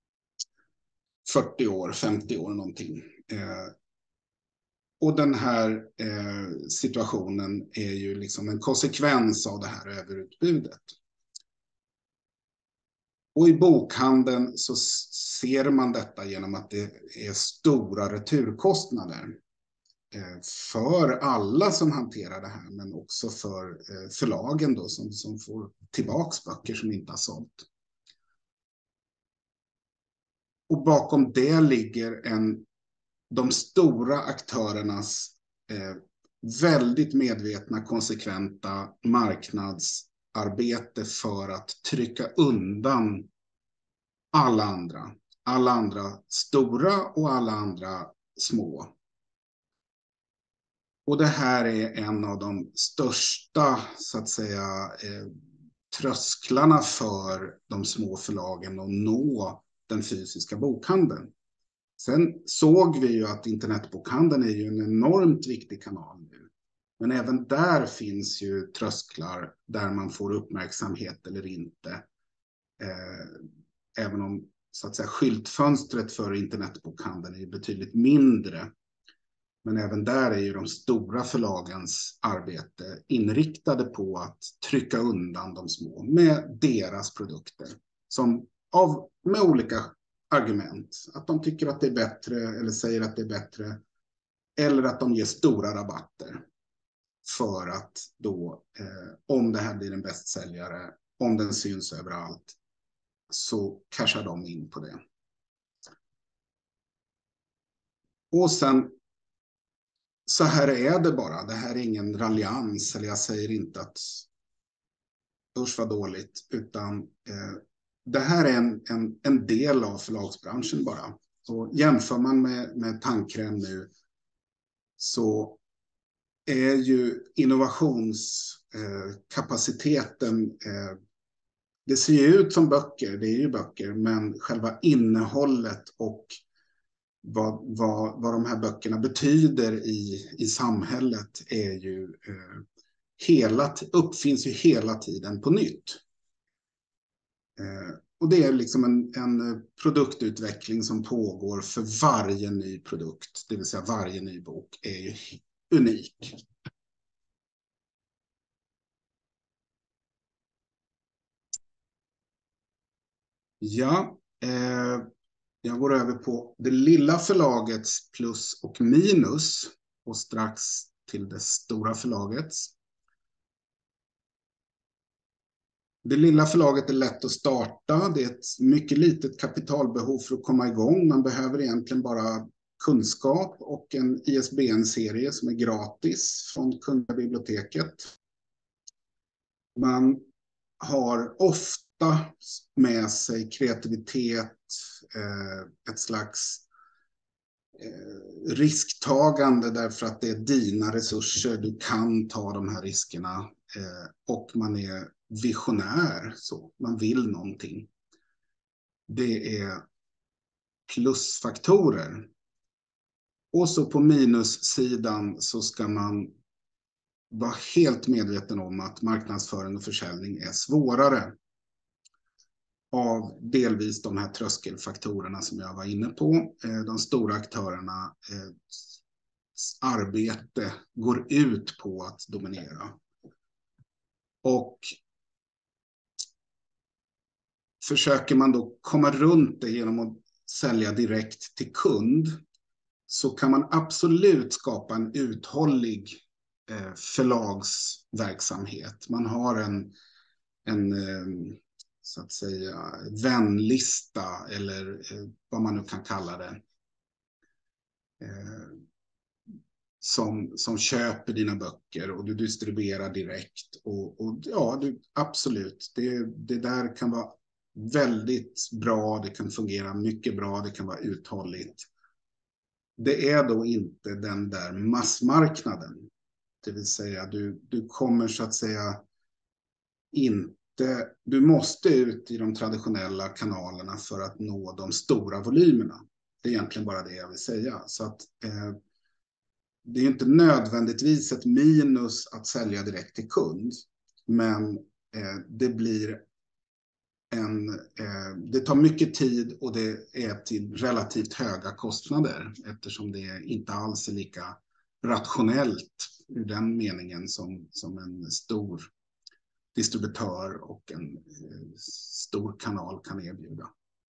40 år, 50 år någonting. Och den här situationen är ju liksom en konsekvens av det här överutbudet. Och i bokhandeln så ser man detta genom att det är stora returkostnader för alla som hanterar det här, men också för förlagen då som får tillbaks böcker som inte har sålt. Och bakom det ligger de stora aktörernas väldigt medvetna, konsekventa marknadsarbete för att trycka undan alla andra stora och alla andra små. Och det här är en av de största, så att säga, trösklarna för de små förlagen att nå den fysiska bokhandeln. Sen såg vi ju att internetbokhandeln är ju en enormt viktig kanal nu. Men även där finns ju trösklar där man får uppmärksamhet eller inte. Även om så att säga, skyltfönstret för internetbokhandeln är betydligt mindre. Men även där är ju de stora förlagens arbete inriktade på att trycka undan de små med deras produkter. Med olika argument. Att de tycker att det är bättre eller säger att det är bättre. Eller att de ger stora rabatter. För att då, om det här blir en bästsäljare, om den syns överallt, så cashar de in på det. Och sen, så här är det bara. Det här är ingen raljans, eller jag säger inte att usch vad dåligt, utan det här är en del av förlagsbranschen bara. Så jämför man med tandkräm nu så är ju innovationskapaciteten, det ser ju ut som böcker, det är ju böcker, men själva innehållet och vad de här böckerna betyder i samhället är ju uppfinns ju hela tiden på nytt. Och det är liksom en produktutveckling som pågår för varje ny produkt, det vill säga varje ny bok är ju unik. Ja, jag går över på det lilla förlagets plus och minus och strax till det stora förlagets. Det lilla förlaget är lätt att starta. Det är ett mycket litet kapitalbehov för att komma igång. Man behöver egentligen bara kunskap och en ISBN-serie som är gratis från Kungliga biblioteket. Man har ofta med sig kreativitet, ett slags risktagande därför att det är dina resurser, du kan ta de här riskerna och man är visionär. Så. Man vill någonting. Det är plusfaktorer. Och så på minussidan så ska man vara helt medveten om att marknadsföring och försäljning är svårare av delvis de här tröskelfaktorerna som jag var inne på. De stora aktörerna arbete går ut på att dominera. Och försöker man då komma runt det genom att sälja direkt till kund, så kan man absolut skapa en uthållig förlagsverksamhet. Man har en så att säga vänlista, eller vad man nu kan kalla det, som köper dina böcker och du distribuerar direkt. Och ja, absolut, det där kan vara väldigt bra, det kan fungera mycket bra, det kan vara uthålligt. Det är då inte den där massmarknaden. Det vill säga du kommer så att säga inte, du måste ut i de traditionella kanalerna för att nå de stora volymerna. Det är egentligen bara det jag vill säga. Så att det är inte nödvändigtvis ett minus att sälja direkt till kund, men det blir det tar mycket tid och det är till relativt höga kostnader, eftersom det inte alls är lika rationellt ur den meningen som en stor distributör och en stor kanal kan erbjuda.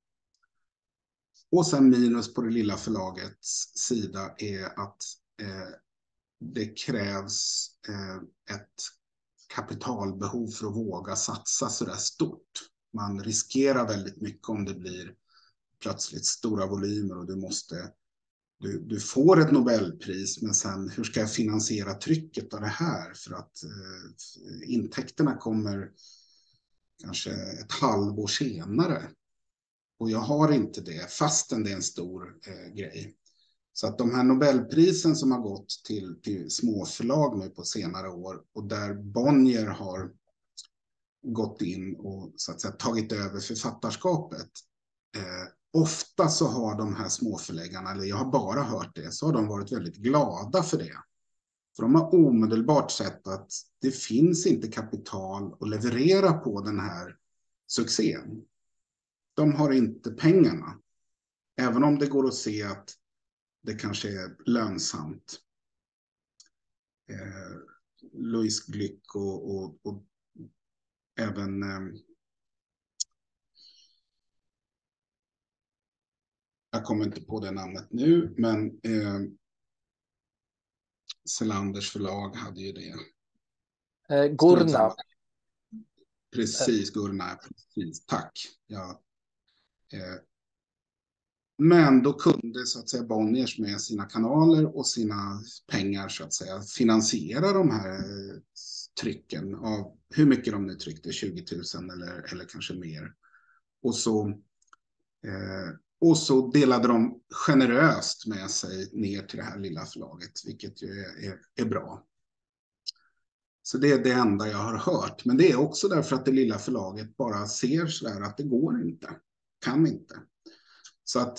Och sen minus på det lilla förlagets sida är att det krävs ett kapitalbehov för att våga satsa så där stort. Man riskerar väldigt mycket om det blir plötsligt stora volymer och du får ett Nobelpris, men sen hur ska jag finansiera trycket av det här? För att intäkterna kommer kanske ett halvår senare. Och jag har inte det, fastän det är en stor grej. Så att de här Nobelprisen som har gått till småförlag nu på senare år, och där Bonnier har gått in och så att säga tagit över författarskapet. Ofta så har de här småförläggarna, eller jag har bara hört det, så har de varit väldigt glada för det. För de har omedelbart sett att det finns inte kapital att leverera på den här succén. De har inte pengarna. Även om det går att se att det kanske är lönsamt. Louise Glück och även jag kommer inte på det namnet nu, men Selanders förlag hade ju det. Gurna. Precis, Gurna, precis, tack. Ja. Men då kunde så att säga Bonniers med sina kanaler och sina pengar så att säga finansiera de här trycken av hur mycket de nu tryckte, 20 000 eller kanske mer. Och så delade de generöst med sig ner till det här lilla förlaget, vilket ju är bra. Så det är det enda jag har hört. Men det är också därför att det lilla förlaget bara ser så där att det går inte, kan inte. Så att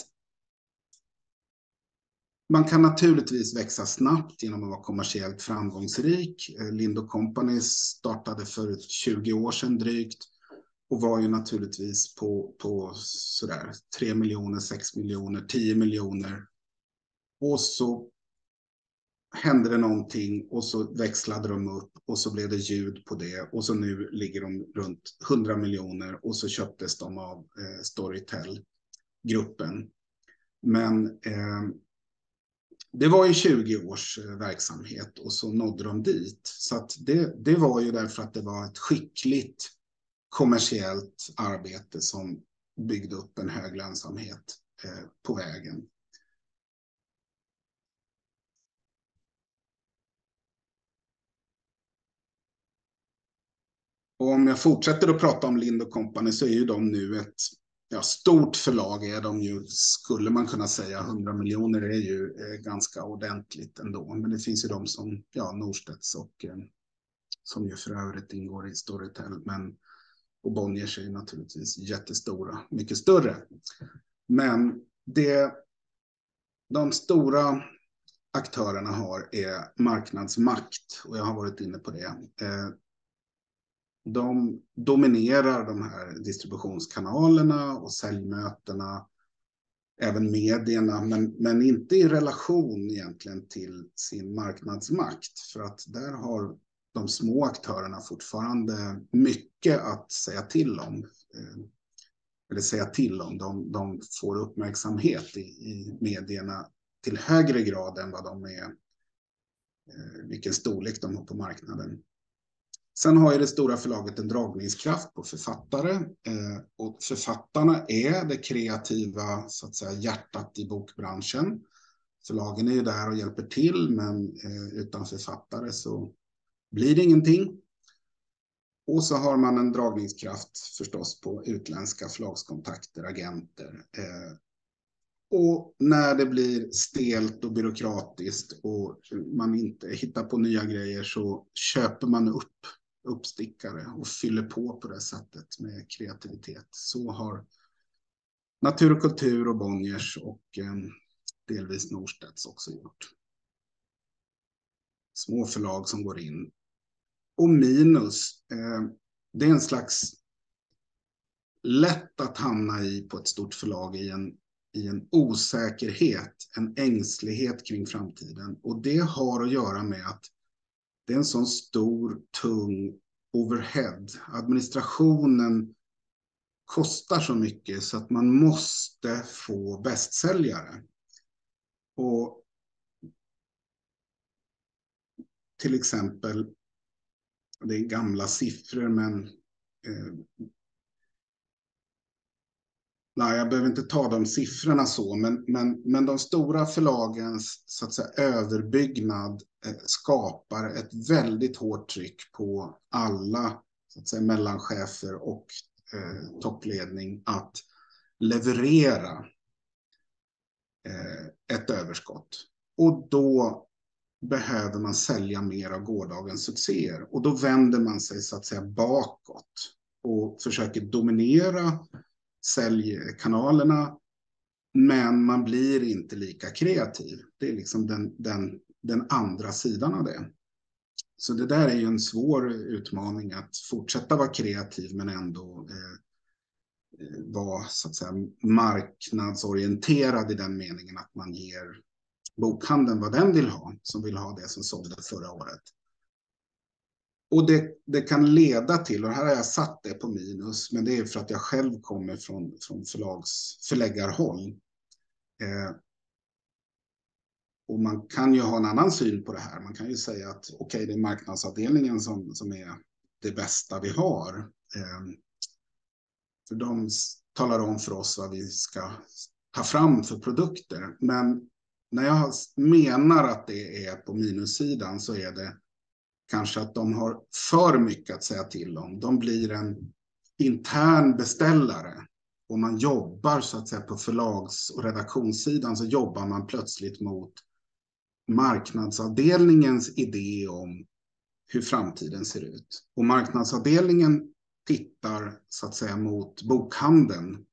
man kan naturligtvis växa snabbt genom att vara kommersiellt framgångsrik. Lind & Company startade för 20 år sedan drygt och var ju naturligtvis på sådär 3 miljoner, 6 miljoner, 10 miljoner. Och så hände det någonting och så växlade de upp och så blev det ljud på det. Och så nu ligger de runt 100 miljoner och så köptes de av Storytel-gruppen. Men det var ju 20 års verksamhet och så nådde de dit. Så att det var ju därför att det var ett skickligt kommersiellt arbete som byggde upp en hög lönsamhet på vägen. Och om jag fortsätter att prata om Lind & Company så är ju de nu ett stort förlag, är de ju, skulle man kunna säga. 100 miljoner är ju ganska ordentligt ändå. Men det finns ju de som Norstedts och som ju för övrigt ingår i Storytel, och Bonniers är naturligtvis jättestora, mycket större. Men de stora aktörerna har är marknadsmakt, och jag har varit inne på det. De dominerar de här distributionskanalerna och säljmötena, även medierna, men inte i relation egentligen till sin marknadsmakt, för att där har de små aktörerna fortfarande mycket att säga till om. De får uppmärksamhet i medierna till högre grad än vad de är, vilken storlek de har på marknaden. Sen har ju det stora förlaget en dragningskraft på författare, och författarna är det kreativa, så att säga, hjärtat i bokbranschen. Förlagen är ju där och hjälper till, men utan författare så blir det ingenting. Och så har man en dragningskraft förstås på utländska förlagskontakter, agenter. Och när det blir stelt och byråkratiskt och man inte hittar på nya grejer, så köper man upp uppstickare och fyller på det sättet med kreativitet. Så har Natur och kultur och Bonniers och delvis Norstedts också gjort. Små förlag som går in. Och minus, det är en slags lätt att hamna i på ett stort förlag i en osäkerhet, en ängslighet kring framtiden. Och det har att göra med att det är en sån stor, tung overhead. Administrationen kostar så mycket så att man måste få bästsäljare. Och till exempel, det är gamla siffror, men nej, jag behöver inte ta de siffrorna så, men de stora förlagens, så att säga, överbyggnad skapar ett väldigt hårt tryck på alla, så att säga, mellanchefer och toppledning att leverera ett överskott. Och då behöver man sälja mer av gårdagens succéer, och då vänder man sig, så att säga, bakåt och försöker dominera säljkanalerna, men man blir inte lika kreativ. Det är liksom den andra sidan av det. Så det där är ju en svår utmaning, att fortsätta vara kreativ men ändå vara, så att säga, marknadsorienterad i den meningen att man ger bokhandeln vad den vill ha, som vill ha det som sålde förra året. Och det kan leda till, och här har jag satt det på minus, men det är för att jag själv kommer från förläggarhåll. Och man kan ju ha en annan syn på det här. Man kan ju säga att okej, det är marknadsavdelningen som är det bästa vi har. För de talar om för oss vad vi ska ta fram för produkter. Men när jag menar att det är på minussidan, så är det kanske att de har för mycket att säga till om. De blir en intern beställare. Och man jobbar, så att säga, på förlags- och redaktionssidan, så jobbar man plötsligt mot marknadsavdelningens idé om hur framtiden ser ut. Och marknadsavdelningen tittar, så att säga, mot bokhandeln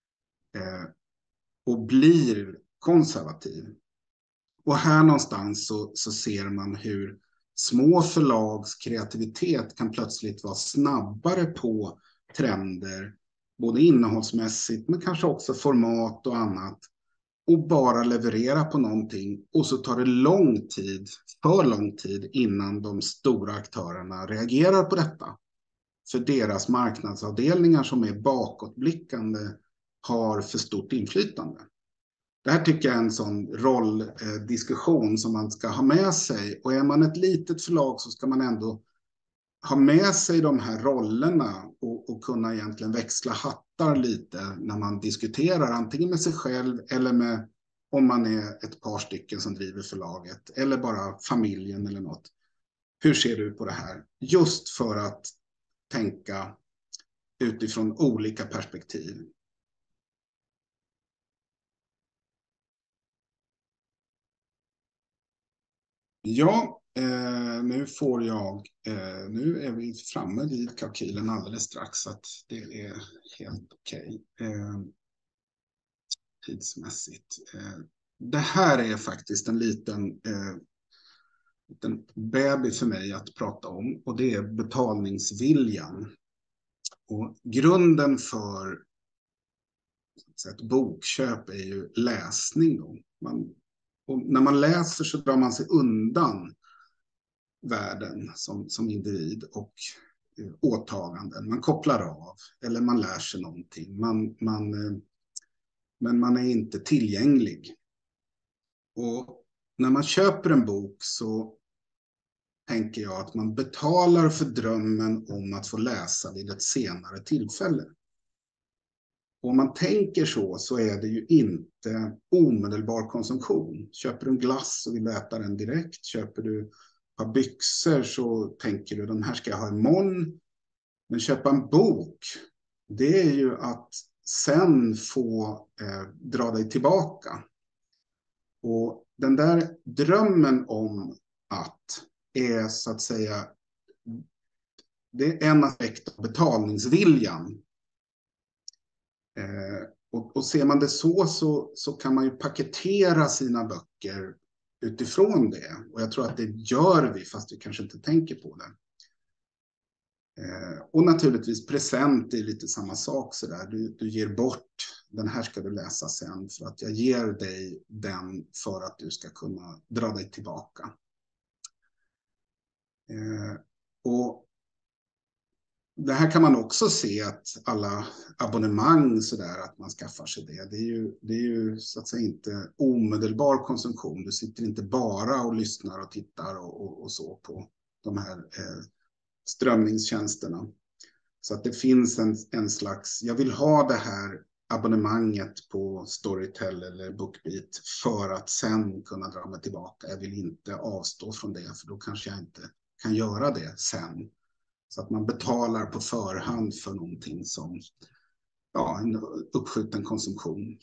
och blir konservativ. Och här någonstans så ser man hur små förlags kreativitet kan plötsligt vara snabbare på trender, både innehållsmässigt men kanske också format och annat, och bara leverera på någonting, och så tar det för lång tid innan de stora aktörerna reagerar på detta. För deras marknadsavdelningar som är bakåtblickande har för stort inflytande. Det här tycker jag är en sån rolldiskussion som man ska ha med sig. Och är man ett litet förlag så ska man ändå ha med sig de här rollerna och kunna egentligen växla hattar lite när man diskuterar, antingen med sig själv eller med, om man är ett par stycken som driver förlaget, eller bara familjen eller något. Hur ser du på det här? Just för att tänka utifrån olika perspektiv. Ja, Nu får jag, nu är vi framme vid kalkylen alldeles strax, så att det är helt okej tidsmässigt. Det här är faktiskt en liten baby för mig att prata om, och det är betalningsviljan. Och grunden för ett bokköp är ju läsning då. Och när man läser så drar man sig undan världen som individ och åtaganden. Man kopplar av eller man lär sig någonting. Men man är inte tillgänglig. Och när man köper en bok så tänker jag att man betalar för drömmen om att få läsa vid ett senare tillfälle. Och om man tänker så är det ju inte omedelbar konsumtion. Köper du en glass och vill äta den direkt. Köper du ett par byxor så tänker du den här ska jag ha imorgon. Men köpa en bok, det är ju att sen få dra dig tillbaka. Och den där drömmen om att är så att säga, det är en aspekt av betalningsviljan. Och ser man det så kan man ju paketera sina böcker utifrån det. Och jag tror att det gör vi, fast vi kanske inte tänker på det. Och naturligtvis present är lite samma sak. Så där. Du ger bort, den här ska du läsa sen, för att jag ger dig den för att du ska kunna dra dig tillbaka. Och det här kan man också se att alla abonnemang så där, att man skaffar sig det. Det är ju så att säga inte omedelbar konsumtion. Du sitter inte bara och lyssnar och tittar och så på de här strömningstjänsterna. Så att det finns en slags, jag vill ha det här abonnemanget på Storytel eller BookBeat för att sen kunna dra mig tillbaka. Jag vill inte avstå från det, för då kanske jag inte kan göra det sen. Så att man betalar på förhand för någonting som en uppskjuten konsumtion.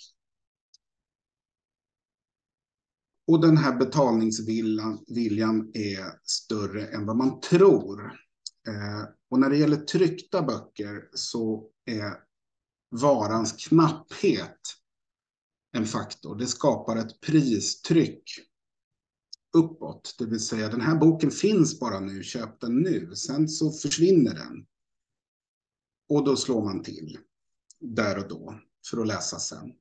Och den här betalningsviljan är större än vad man tror. Och när det gäller tryckta böcker så är varans knapphet en faktor. Det skapar ett pristryck uppåt. Det vill säga, den här boken finns bara nu, köp den nu. Sen så försvinner den. Och då slår man till där och då för att läsa sen.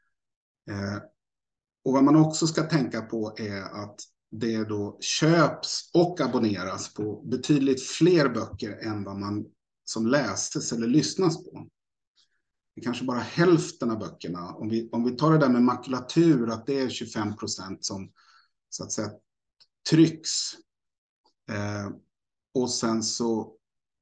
Och vad man också ska tänka på är att det då köps och abonneras på betydligt fler böcker än vad man som läses eller lyssnas på. Det är kanske bara hälften av böckerna. Om vi tar det där med makulatur, att det är 25% som så att säga trycks. Och sen så,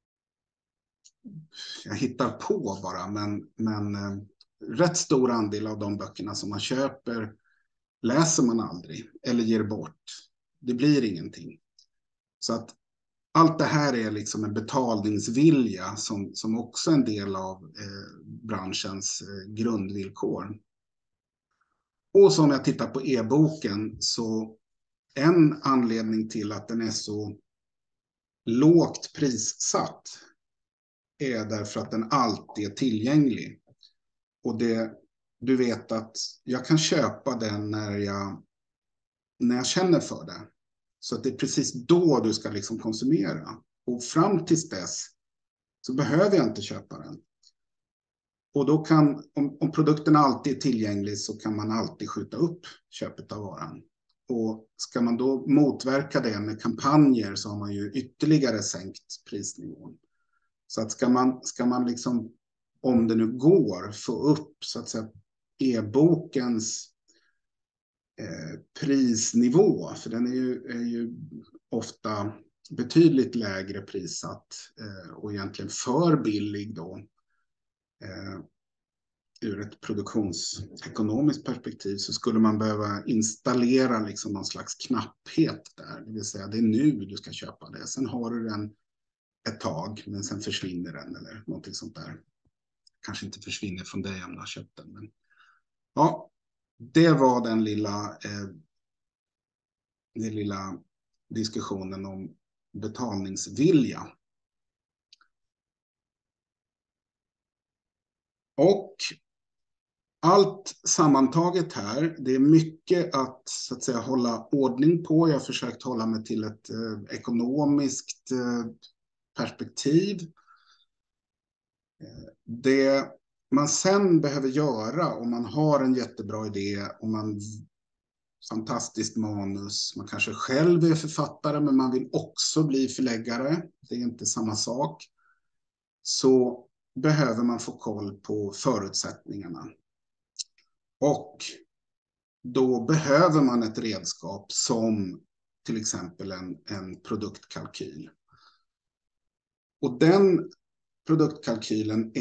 jag hittar på bara, men rätt stor andel av de böckerna som man köper läser man aldrig eller ger bort. Det blir ingenting. Så att allt det här är liksom en betalningsvilja som också är en del av branschens grundvillkor. Och som jag tittar på e-boken, så en anledning till att den är så lågt prissatt är därför att den alltid är tillgänglig. Och du vet att jag kan köpa den när jag känner för det. Så att det är precis då du ska liksom konsumera. Och fram tills dess så behöver jag inte köpa den. Och då kan, om produkten alltid är tillgänglig, så kan man alltid skjuta upp köpet av varan. Och ska man då motverka det med kampanjer, så har man ju ytterligare sänkt prisnivån. Så att ska man liksom, om det nu går, få upp så att säga e-bokens prisnivå, för den är ju ofta betydligt lägre prissatt och egentligen för billig då ur ett produktionsekonomiskt perspektiv, så skulle man behöva installera liksom någon slags knapphet där, det vill säga det är nu du ska köpa det, sen har du den ett tag men sen försvinner den eller någonting sånt där. Kanske inte försvinner från dig om du har köpt den, men ja, det var den lilla diskussionen om betalningsvilja. Och allt sammantaget här, det är mycket att så att säga hålla ordning på. Jag har försökt hålla mig till ett ekonomiskt perspektiv. Det man sen behöver göra om man har en jättebra idé, om man fantastiskt manus, man kanske själv är författare men man vill också bli förläggare, det är inte samma sak, så behöver man få koll på förutsättningarna. Och då behöver man ett redskap som till exempel en produktkalkyl. Och den produktkalkylen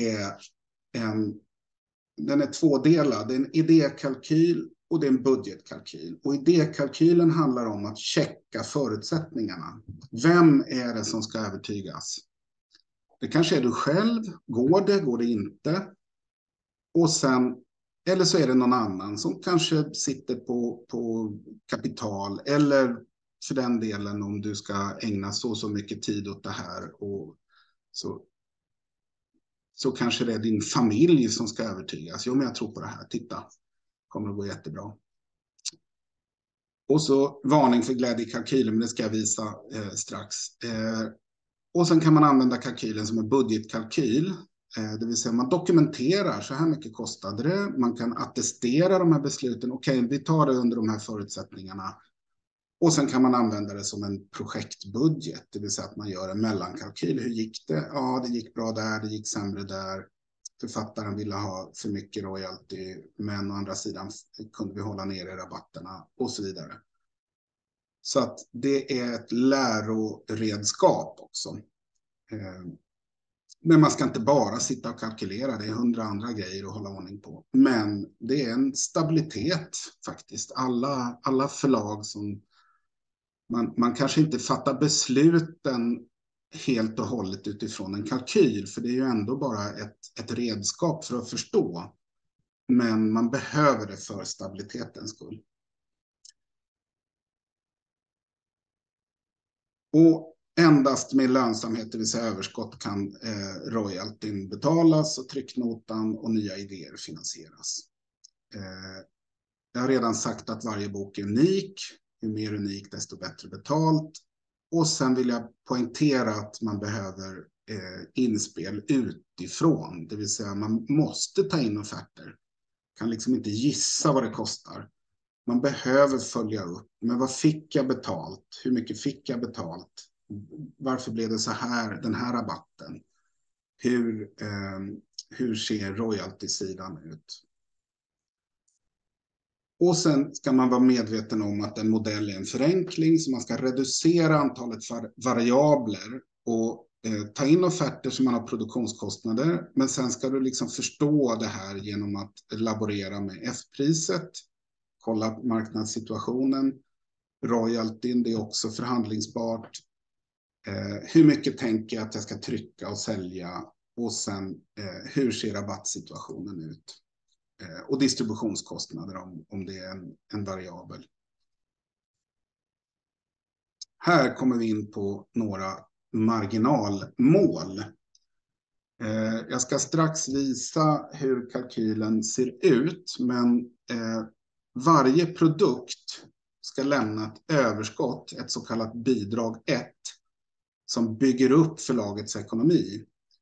den är tvådelad. Det är en idékalkyl och det är en budgetkalkyl. Och idékalkylen handlar om att checka förutsättningarna. Vem är det som ska övertygas? Det kanske är du själv. Går det inte? Och sen, eller så är det någon annan som kanske sitter på kapital. Eller för den delen om du ska ägna så mycket tid åt det här. Och så kanske det är din familj som ska övertygas. Jo, men jag tror på det här. Titta, kommer att gå jättebra. Och så varning för glädje i kalkylen, men det ska jag visa strax. Och sen kan man använda kalkylen som en budgetkalkyl. Det vill säga man dokumenterar, så här mycket kostade det. Man kan attestera de här besluten. Okej, vi tar det under de här förutsättningarna. Och sen kan man använda det som en projektbudget. Det vill säga att man gör en mellankalkyl. Hur gick det? Ja, det gick bra där, det gick sämre där. Författaren ville ha för mycket royalty, men å andra sidan kunde vi hålla ner i rabatterna och så vidare. Så att det är ett läroredskap också. Men man ska inte bara sitta och kalkylera, det är 100 andra grejer att hålla ordning på. Men det är en stabilitet faktiskt. Alla förlag som man kanske inte fattar besluten helt och hållet utifrån en kalkyl, för det är ju ändå bara ett redskap för att förstå. Men man behöver det för stabilitetens skull. Och endast med lönsamhet, det vill säga överskott, kan royaltyn betalas och trycknotan och nya idéer finansieras. Jag har redan sagt att varje bok är unik. Ju mer unik, desto bättre betalt. Och sen vill jag poängtera att man behöver inspel utifrån. Det vill säga man måste ta in offerter. Kan liksom inte gissa vad det kostar. Man behöver följa upp. Men vad fick jag betalt? Hur mycket fick jag betalt? Varför blev det så här, den här rabatten? Hur ser royalty-sidan ut? Och sen ska man vara medveten om att en modell är en förenkling, så man ska reducera antalet variabler och ta in offerter som man har produktionskostnader. Men sen ska du liksom förstå det här genom att laborera med F-priset, kolla marknadssituationen, royaltyn, det är också förhandlingsbart. Hur mycket tänker jag att jag ska trycka och sälja, och sen hur ser rabattsituationen ut? Och distributionskostnader om det är en variabel. Här kommer vi in på några marginalmål. Jag ska strax visa hur kalkylen ser ut, men varje produkt ska lämna ett överskott, ett så kallat bidrag 1, som bygger upp förlagets ekonomi.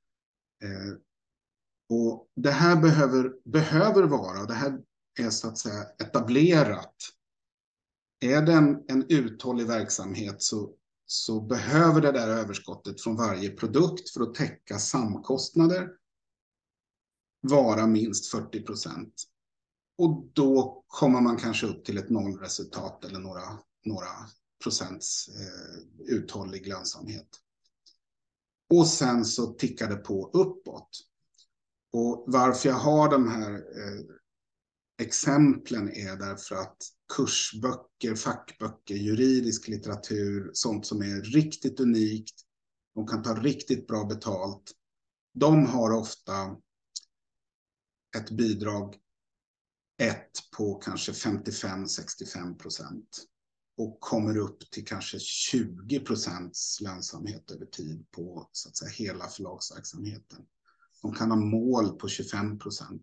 Och det här behöver vara, det här är så att säga etablerat. Är det en uthållig verksamhet så behöver det där överskottet från varje produkt för att täcka samkostnader vara minst 40%. Och då kommer man kanske upp till ett nollresultat eller några procents uthållig lönsamhet. Och sen så tickar det på uppåt. Och varför jag har de här exemplen är därför att kursböcker, fackböcker, juridisk litteratur, sånt som är riktigt unikt, de kan ta riktigt bra betalt, de har ofta ett bidrag 1 på kanske 55-65%. och kommer upp till kanske 20% lönsamhet över tid på så att säga hela förlagsverksamheten. De kan ha mål på 25%.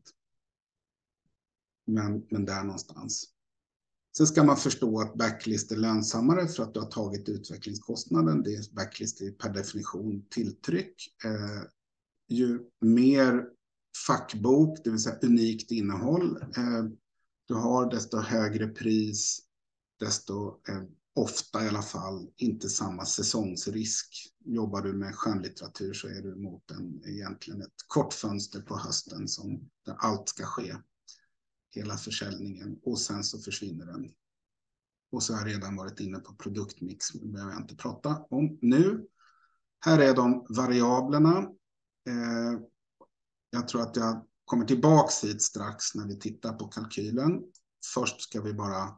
Men där någonstans. Sen ska man förstå att backlist är lönsammare för att du har tagit utvecklingskostnaden. Backlist är per definition tilltryck. Ju mer fackbok, det vill säga unikt innehåll, du har, desto högre pris, desto ofta i alla fall inte samma säsongsrisk. Jobbar du med skönlitteratur så är du mot egentligen ett kort fönster på hösten där allt ska ske. Hela försäljningen, och sen så försvinner den. Och så har jag redan varit inne på produktmix, det behöver jag inte prata om nu. Här är de variablerna. Jag tror att jag kommer tillbaka hit strax när vi tittar på kalkylen. Först ska vi bara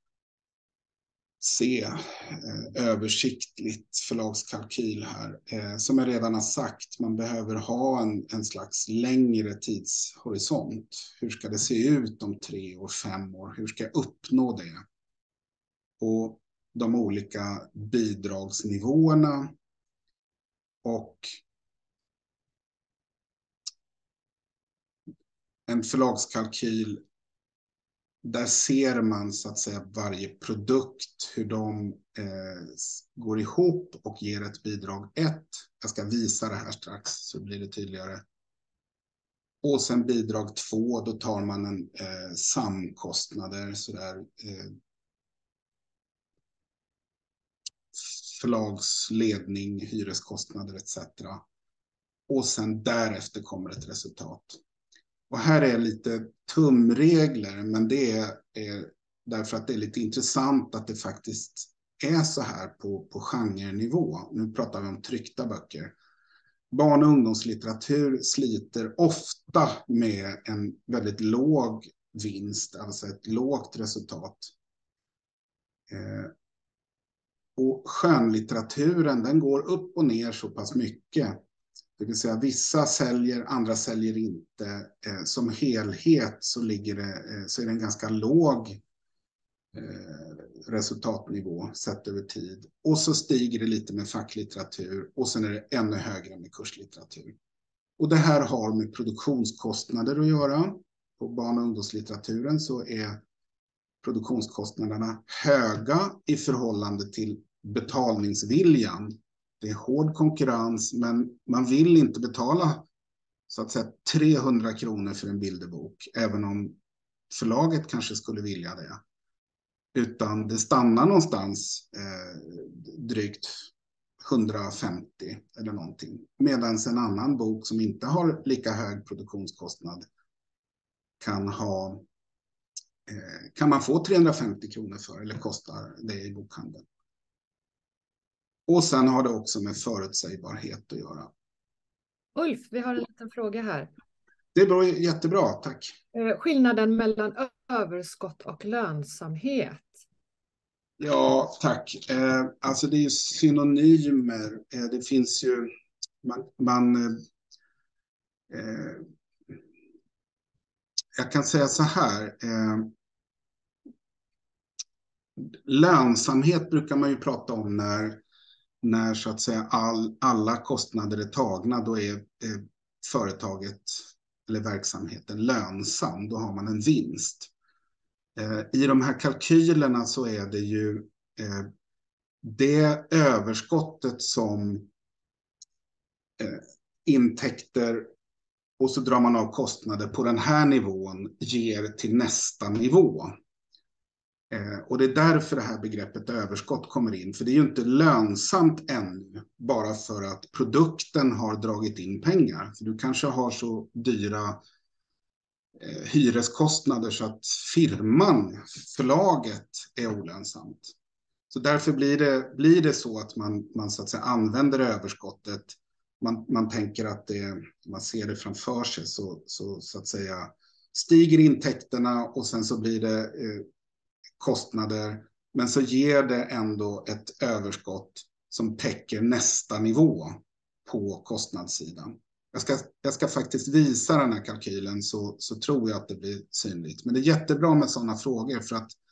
se översiktligt förlagskalkyl här. Som jag redan har sagt, man behöver ha en slags längre tidshorisont. Hur ska det se ut om 3 år, 5 år? Hur ska jag uppnå det? Och de olika bidragsnivåerna. Och en förlagskalkyl, där ser man så att säga varje produkt, hur de går ihop och ger ett bidrag 1. Jag ska visa det här strax så blir det tydligare. Och sen bidrag 2, då tar man en samkostnader, sådär, förlagsledning, hyreskostnader etc. Och sen därefter kommer ett resultat. Och här är lite tumregler, men det är därför att det är lite intressant att det faktiskt är så här på genrenivå. Nu pratar vi om tryckta böcker. Barn- och ungdomslitteratur sliter ofta med en väldigt låg vinst, alltså ett lågt resultat. Och skönlitteraturen, den går upp och ner så pass mycket. Det vill säga vissa säljer, andra säljer inte. Som helhet så är det en ganska låg resultatnivå sett över tid. Och så stiger det lite med facklitteratur och sen är det ännu högre med kurslitteratur. Och det här har med produktionskostnader att göra. På barn- och ungdomslitteraturen så är produktionskostnaderna höga i förhållande till betalningsviljan. Det är hård konkurrens, men man vill inte betala så att säga 300 kronor för en bilderbok, även om förlaget kanske skulle vilja det. Utan det stannar någonstans drygt 150 eller någonting. Medan en annan bok som inte har lika hög produktionskostnad kan man få 350 kronor för, eller kostar det i bokhandeln. Och sen har det också med förutsägbarhet att göra. Ulf, vi har en liten fråga här. Det är bra, jättebra, tack. Skillnaden mellan överskott och lönsamhet. Ja, tack. Alltså det är ju synonymer. Det finns ju... jag kan säga så här. Lönsamhet brukar man ju prata om när så att säga alla kostnader är tagna. Då är företaget eller verksamheten lönsam. Då har man en vinst. I de här kalkylerna så är det ju det överskottet som intäkter och så drar man av kostnader på den här nivån ger till nästa nivå. Och det är därför det här begreppet överskott kommer in. För det är ju inte lönsamt ännu bara för att produkten har dragit in pengar. För du kanske har så dyra hyreskostnader så att firman, förlaget, är olönsamt. Så därför blir det så att man så att säga använder överskottet. Man tänker att man ser det framför sig så att säga stiger intäkterna och sen så blir det kostnader, men så ger det ändå ett överskott som täcker nästa nivå på kostnadssidan. Jag ska faktiskt visa den här kalkylen så tror jag att det blir synligt. Men det är jättebra med sådana frågor för att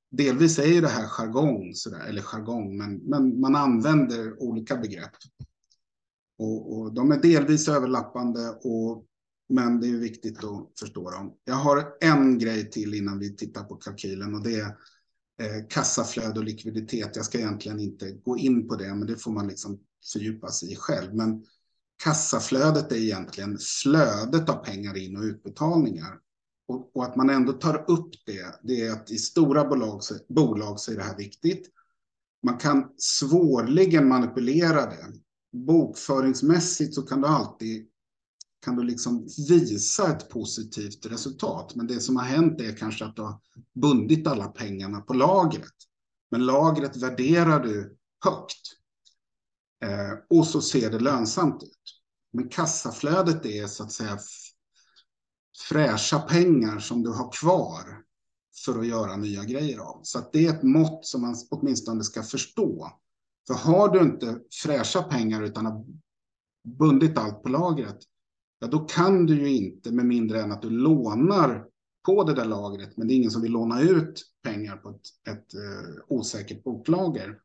delvis är ju det här jargong, eller jargong, men man använder olika begrepp. Och de är delvis överlappande, men det är viktigt att förstå dem. Jag har en grej till innan vi tittar på kalkylen, och det är kassaflöde och likviditet. Jag ska egentligen inte gå in på det, men det får man liksom fördjupa sig i själv. Men kassaflödet är egentligen flödet av pengar in och utbetalningar. Och att man ändå tar upp det är att i stora bolag så är det här viktigt. Man kan svårligen manipulera det. Bokföringsmässigt så kan du liksom visa ett positivt resultat. Men det som har hänt är kanske att du har bundit alla pengarna på lagret. Men lagret värderar du högt. Och så ser det lönsamt ut. Men kassaflödet är så att säga fräscha pengar som du har kvar för att göra nya grejer av. Så att det är ett mått som man åtminstone ska förstå. För har du inte fräscha pengar utan har bundit allt på lagret, ja, då kan du ju inte, med mindre än att du lånar på det där lagret, men det är ingen som vill låna ut pengar på ett osäkert boklager.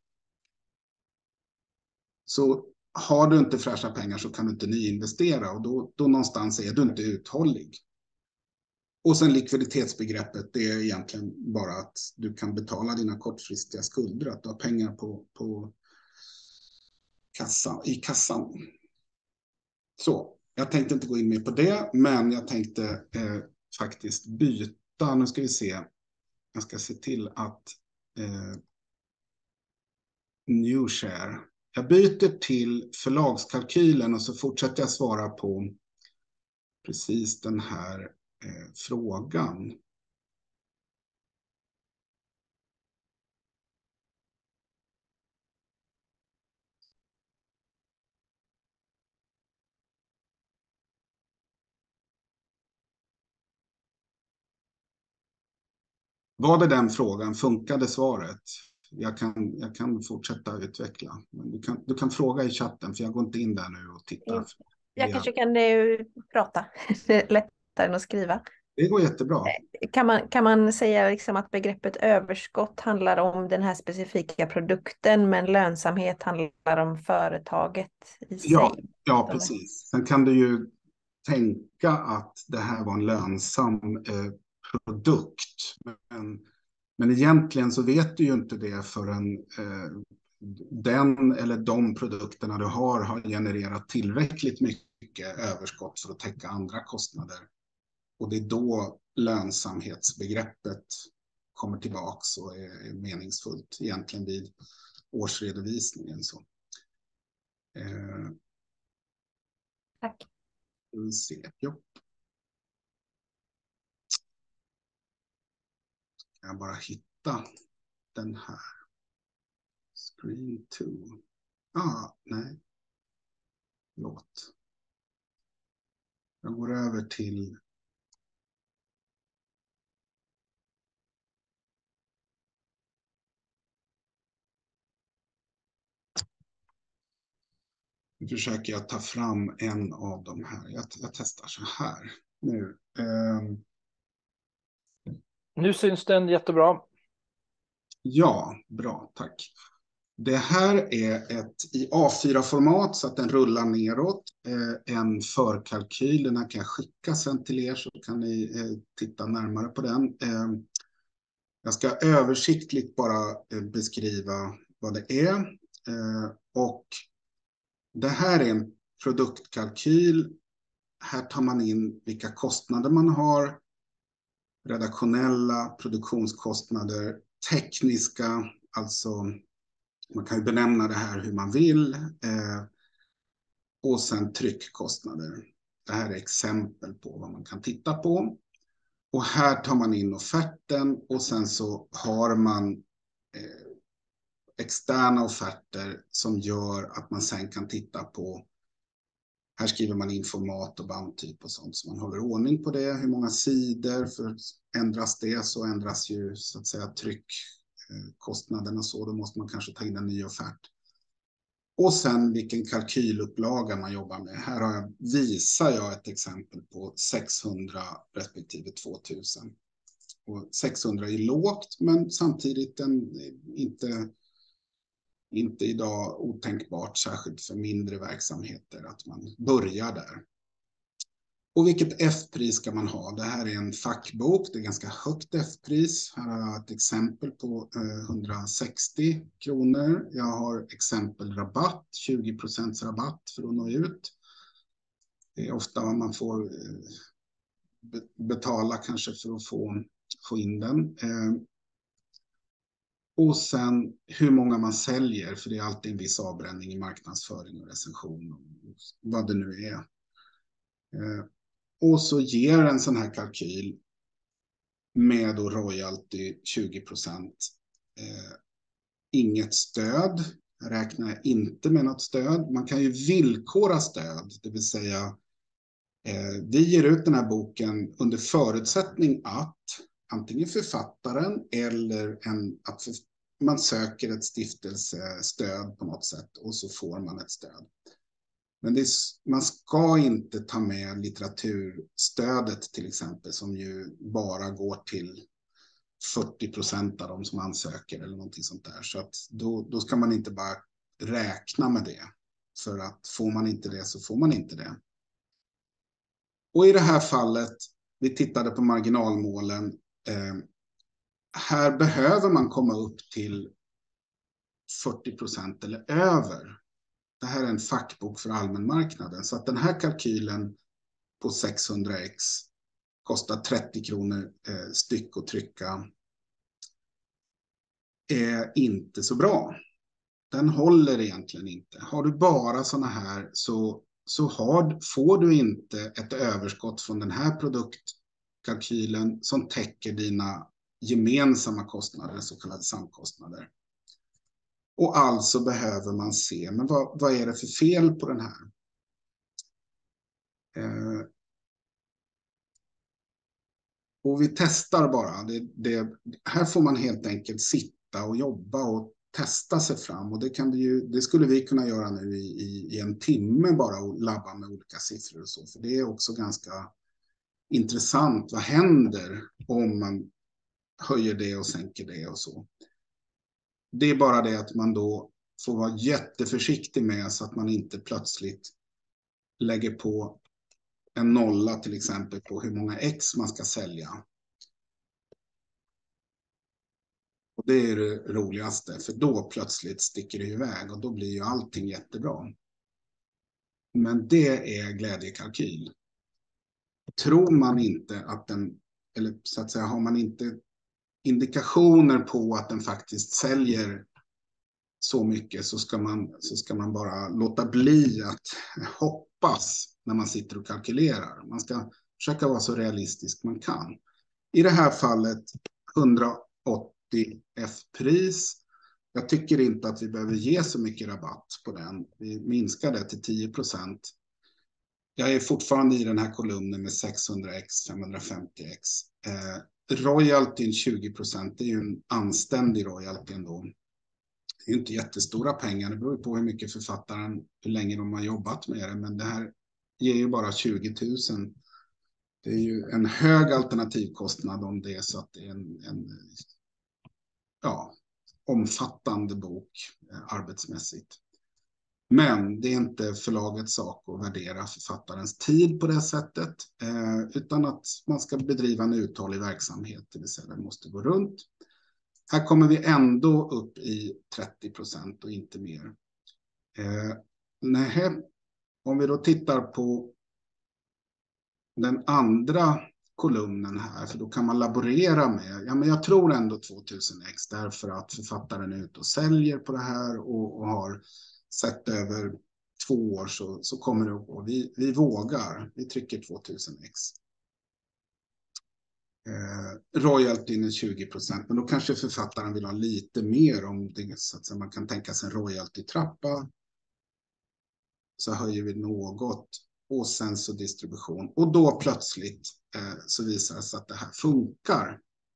Så har du inte fräscha pengar så kan du inte nyinvestera, och då någonstans är du inte uthållig. Och sen likviditetsbegreppet, det är egentligen bara att du kan betala dina kortfristiga skulder, att du har pengar i kassan. Så, jag tänkte inte gå in mer på det, men jag tänkte faktiskt byta. Nu ska vi se. Jag ska se till att New Share. Jag byter till förlagskalkylen och så fortsätter jag svara på precis den här frågan. Var det den frågan? Funkade svaret? Jag kan fortsätta utveckla. Men du kan fråga i chatten, för jag går inte in där nu och tittar. Jag kanske kan prata. Det är lättare än att skriva. Det går jättebra. Kan man säga liksom att begreppet överskott handlar om den här specifika produkten, men lönsamhet handlar om företaget i sig? Ja, precis. Sen kan du ju tänka att det här var en lönsam produkt. Men egentligen så vet du ju inte det förrän den eller de produkterna du har genererat tillräckligt mycket överskott för att täcka andra kostnader. Och det är då lönsamhetsbegreppet kommer tillbaks och är meningsfullt egentligen vid årsredovisningen. Så. Tack. Vi ser. Jo. Jag bara hitta den här. Screen 2. Nej. Låt. Jag går över till nu försöker jag ta fram en av de här. Jag testar så här nu. Nu syns den jättebra. Ja, bra, tack. Det här är ett i A4-format så att den rullar neråt. En förkalkyl, den här kan jag skicka sen till er så kan ni titta närmare på den. Jag ska översiktligt bara beskriva vad det är. Och det här är en produktkalkyl. Här tar man in vilka kostnader man har. Redaktionella, produktionskostnader, tekniska, alltså man kan ju benämna det här hur man vill. Och sen tryckkostnader. Det här är exempel på vad man kan titta på. Och här tar man in offerten och sen så har man externa offerter som gör att man sen kan titta på. Här skriver man in format och bandtyp och sånt så man håller ordning på det. Hur många sidor, för ändras det så ändras ju så att säga tryckkostnaden och så. Då måste man kanske ta in en ny offert. Och sen vilken kalkylupplaga man jobbar med. Här visar jag ett exempel på 600 respektive 2000. Och 600 är lågt, men samtidigt inte idag otänkbart, särskilt för mindre verksamheter, att man börjar där. Och vilket F-pris ska man ha? Det här är en fackbok, det är ganska högt F-pris. Här har jag ett exempel på 160 kronor. Jag har exempelrabatt, 20% rabatt för att nå ut. Det är ofta vad man får betala kanske för att få in den. Och sen hur många man säljer, för det är alltid en viss avbränning i marknadsföring och recension, och vad det nu är. Och så ger en sån här kalkyl med då royalty 20%. Inget stöd, räknar jag inte med något stöd. Man kan ju villkora stöd, det vill säga vi ger ut den här boken under förutsättning att antingen författaren eller att man söker ett stiftelsestöd på något sätt, och så får man ett stöd. Men man ska inte ta med litteraturstödet till exempel, som ju bara går till 40% av de som ansöker eller någonting sånt där. Så att då ska man inte bara räkna med det. För att får man inte det så får man inte det. Och i det här fallet, vi tittade på marginalmålen. Här behöver man komma upp till 40% eller över. Det här är en fackbok för allmänmarknaden. Så att den här kalkylen på 600x kostar 30 kronor styck att trycka. Är inte så bra. Den håller egentligen inte. Har du bara såna här så får du inte ett överskott från den här produktkalkylen som täcker dina gemensamma kostnader, så kallade samkostnader. Och alltså behöver man se, men vad är det för fel på den här? Och vi testar bara. Här får man helt enkelt sitta och jobba och testa sig fram. Och det skulle vi kunna göra nu i en timme bara, och labba med olika siffror och så. För det är också ganska intressant. Vad händer om man höjer det och sänker det och så? Det är bara det att man då får vara jätteförsiktig med, så att man inte plötsligt lägger på en nolla till exempel på hur många ex man ska sälja. Och det är det roligaste, för då plötsligt sticker det iväg och då blir ju allting jättebra. Men det är glädjekalkyl. Tror man inte att eller så att säga, har man inte indikationer på att den faktiskt säljer så mycket, så ska man bara låta bli att hoppas när man sitter och kalkylerar. Man ska försöka vara så realistisk man kan. I det här fallet 180 F-pris. Jag tycker inte att vi behöver ge så mycket rabatt på den. Vi minskar det till 10%. Jag är fortfarande i den här kolumnen med 600x, 550x. Royaltyn 20%, det är ju en anständig royalty ändå. Det är inte jättestora pengar, det beror på hur mycket författaren, hur länge de har jobbat med det, men det här ger ju bara 20 000. Det är ju en hög alternativkostnad om det är så att det är en omfattande bok arbetsmässigt. Men det är inte förlagets sak att värdera författarens tid på det sättet, utan att man ska bedriva en uthållig verksamhet, det vill säga den måste gå runt. Här kommer vi ändå upp i 30% och inte mer. Om vi då tittar på den andra kolumnen här, för då kan man laborera med, men jag tror ändå 2000x, därför att författaren är ute och säljer på det här och har sett över 2 år, så kommer det att gå. Vi vågar, vi trycker 2000x. Royaltyn är 20%, men då kanske författaren vill ha lite mer, om det, så att man kan tänka sig en royalty-trappa. Så höjer vi något och sen så distribution. Och då plötsligt så visar det sig att det här funkar.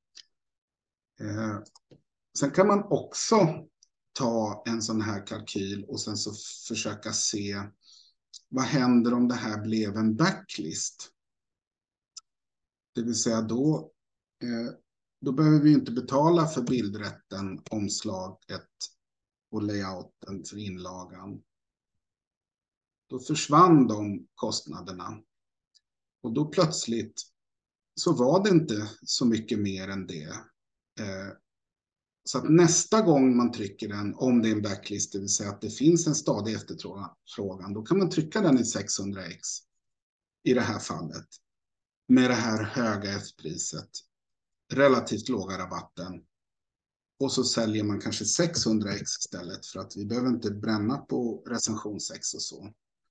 Sen kan man också ta en sån här kalkyl och sen så försöka se vad händer om det här blev en backlist. Det vill säga då då behöver vi inte betala för bildrätten, omslaget och layouten för inlagan. Då försvann de kostnaderna. Och då plötsligt så var det inte så mycket mer än det. Så att nästa gång man trycker den, om det är en backlist, det vill säga att det finns en stadig efterfrågan, då kan man trycka den i 600x i det här fallet. Med det här höga F-priset, relativt låga rabatten. Och så säljer man kanske 600x istället, för att vi behöver inte bränna på recension 6 och så.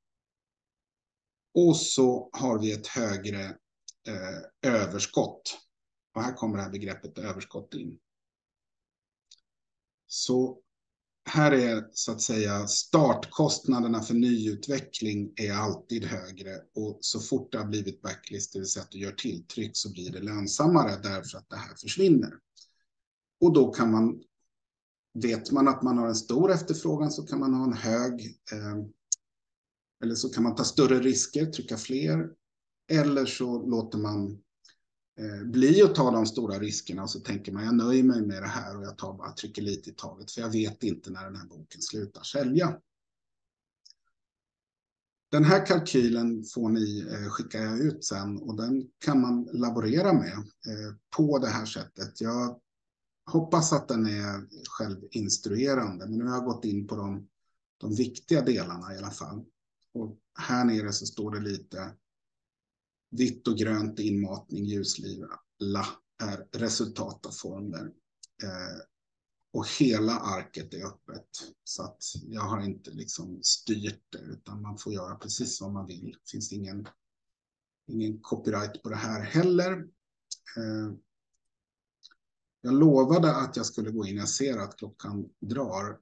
Och så har vi ett högre överskott. Och här kommer det här begreppet överskott in. Så här är så att säga startkostnaderna för nyutveckling är alltid högre. Och så fort det har blivit backlist, det vill säga att du gör tilltryck, så blir det lönsammare därför att det här försvinner. Och då kan man, vet man att man har en stor efterfrågan, så kan man ha en hög, eller så kan man ta större risker, trycka fler. Eller så låter man bli att ta de stora riskerna, och så tänker man, jag nöjer mig med det här och jag trycker lite i taget, för jag vet inte när den här boken slutar sälja. Den här kalkylen får ni skicka ut sen, och den kan man laborera med på det här sättet. Jag hoppas att den är självinstruerande, men nu har jag gått in på de viktiga delarna i alla fall. Och här nere så står det lite vitt och grönt inmatning, ljuslila är resultat av formler. Och hela arket är öppet. Så att jag har inte liksom styrt det, utan man får göra precis vad man vill. Det finns ingen copyright på det här heller. Jag lovade att jag skulle gå in, jag ser att klockan drar.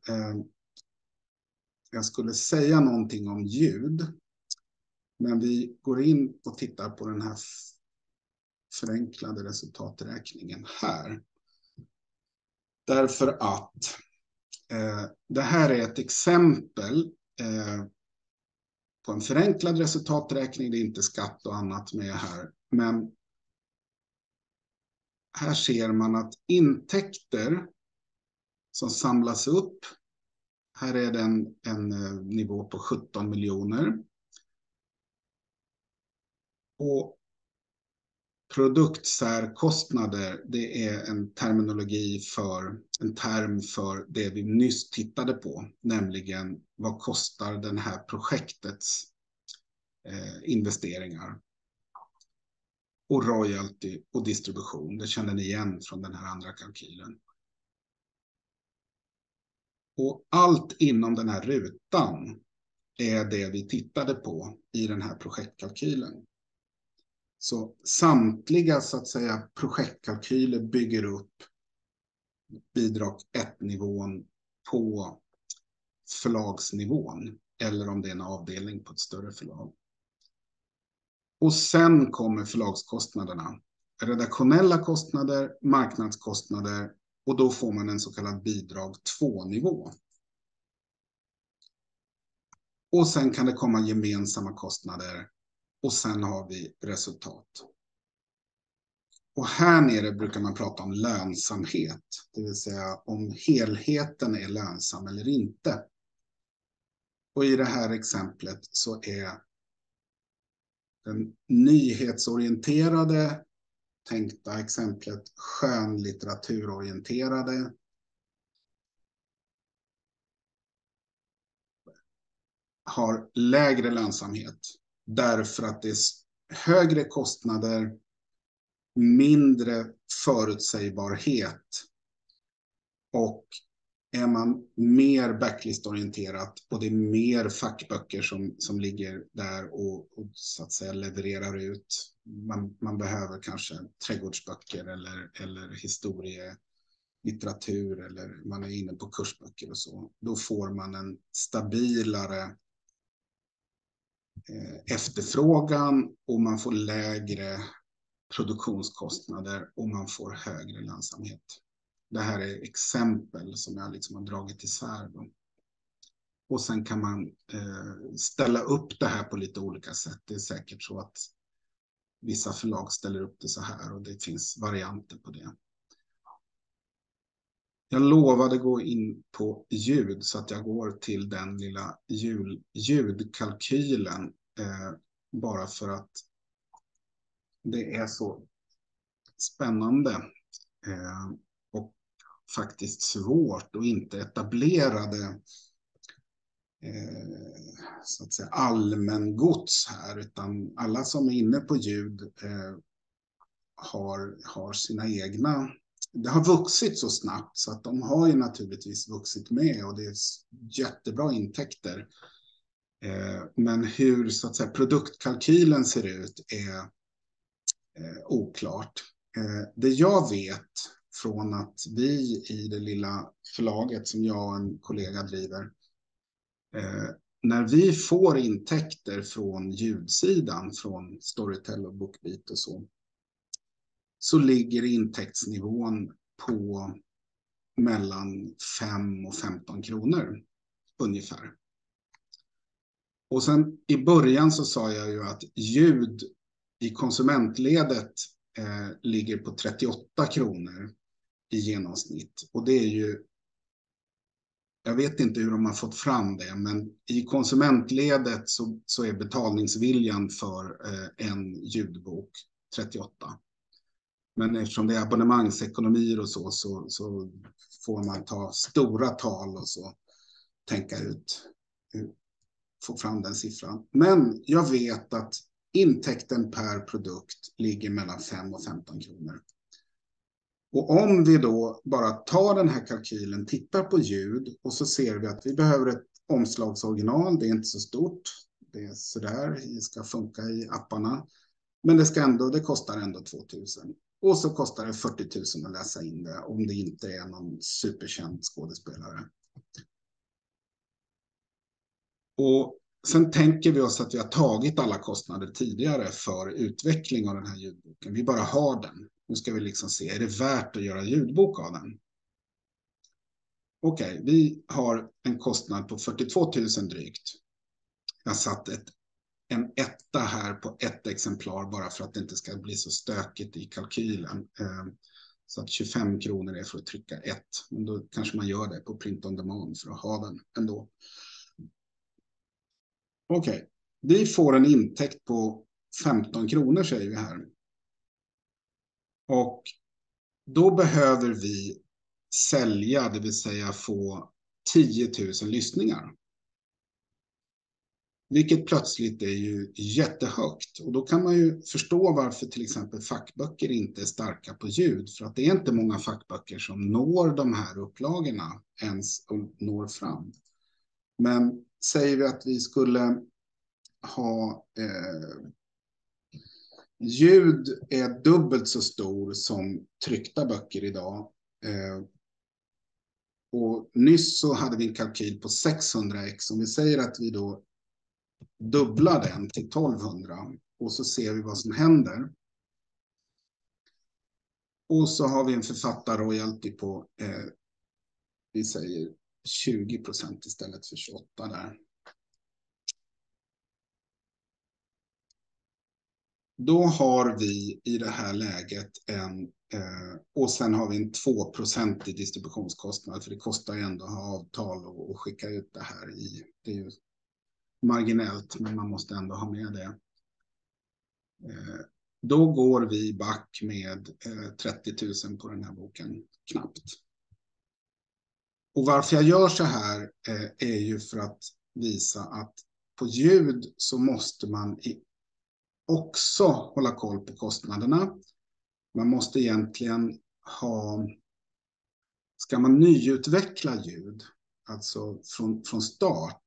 Jag skulle säga någonting om ljud. Men vi går in och tittar på den här förenklade resultaträkningen här. Därför att det här är ett exempel på en förenklad resultaträkning. Det är inte skatt och annat med här. Men här ser man att intäkter som samlas upp. Här är det en nivå på 17 miljoner. Och produktsärkostnader, det är en term för det vi nyss tittade på, nämligen vad kostar den här projektets investeringar. Och royalty och distribution, det känner ni igen från den här andra kalkylen. Och allt inom den här rutan är det vi tittade på i den här projektkalkylen. Så samtliga så att säga projektkalkyler bygger upp bidrag 1-nivån på förlagsnivån, eller om det är en avdelning på ett större förlag. Och sen kommer förlagskostnaderna, redaktionella kostnader, marknadskostnader, och då får man en så kallad bidrag 2-nivå. Och sen kan det komma gemensamma kostnader. Och sen har vi resultat. Och här nere brukar man prata om lönsamhet. Det vill säga om helheten är lönsam eller inte. Och i det här exemplet så är den nyhetsorienterade tänkta exemplet skönlitteraturorienterade. Har lägre lönsamhet. Därför att det är högre kostnader, mindre förutsägbarhet, och är man mer backlistorienterat och det är mer fackböcker som ligger där och så att säga levererar ut. Man behöver kanske trädgårdsböcker eller historielitteratur, eller man är inne på kursböcker och så. Då får man en stabilare efterfrågan, och man får lägre produktionskostnader och man får högre lönsamhet. Det här är exempel som jag liksom har dragit isär då. Och sen kan man ställa upp det här på lite olika sätt. Det är säkert så att vissa förlag ställer upp det så här, och det finns varianter på det. Jag lovade gå in på ljud så att jag går till den lilla ljudkalkylen. Bara för att det är så spännande och faktiskt svårt och inte etablerade så att säga allmängods här, utan alla som är inne på ljud har sina egna. Det har vuxit så snabbt så att de har ju naturligtvis vuxit med och det är jättebra intäkter. Men hur så att säga produktkalkylen ser ut är oklart. Det jag vet från att vi i det lilla förlaget som jag och en kollega driver, när vi får intäkter från ljudsidan, från Storytel och Bookbeat och så ligger intäktsnivån på mellan 5 och 15 kronor ungefär. Och sen i början så sa jag ju att ljud i konsumentledet ligger på 38 kronor i genomsnitt. Och det är ju, jag vet inte hur de har fått fram det, men i konsumentledet så är betalningsviljan för en ljudbok 38. Men eftersom det är abonnemangsekonomier och så får man ta stora tal och så tänka ut, få fram den siffran. Men jag vet att intäkten per produkt ligger mellan 5 och 15 kronor. Och om vi då bara tar den här kalkylen, tittar på ljud och så ser vi att vi behöver ett omslagsoriginal. Det är inte så stort. Det är sådär, det ska funka i apparna. Men det kostar ändå 2000. Och så kostar det 40 000 att läsa in det om det inte är någon superkänd skådespelare. Och sen tänker vi oss att vi har tagit alla kostnader tidigare för utveckling av den här ljudboken. Vi bara har den. Nu ska vi liksom se, är det värt att göra ljudbok av den? Okej, vi har en kostnad på 42 000 drygt. Jag satt en etta här på ett exemplar bara för att det inte ska bli så stökigt i kalkylen. Så att 25 kronor är för att trycka ett. Men då kanske man gör det på print on demand för att ha den ändå. Okej, vi får en intäkt på 15 kronor säger vi här. Och då behöver vi sälja, det vill säga få 10 000 lyssningar. Vilket plötsligt är ju jättehögt. Och då kan man ju förstå varför till exempel fackböcker inte är starka på ljud. För att det är inte många fackböcker som når de här upplagorna ens och når fram. Men säger vi att vi skulle ha ljud är dubbelt så stor som tryckta böcker idag. Och nyss så hade vi en kalkyl på 600x. Om vi säger att vi då dubblar den till 1200 och så ser vi vad som händer. Och så har vi en författarroyalty på vi säger 20% istället för 28 där. Då har vi i det här läget och sen har vi en 2% i distributionskostnad, för det kostar ju ändå att ha avtal och skicka ut det här i. Det är ju marginellt, men man måste ändå ha med det. Då går vi back med 30 000 på den här boken, knappt. Och varför jag gör så här är ju för att visa att på ljud så måste man också hålla koll på kostnaderna. Man måste egentligen ska man nyutveckla ljud, alltså från start,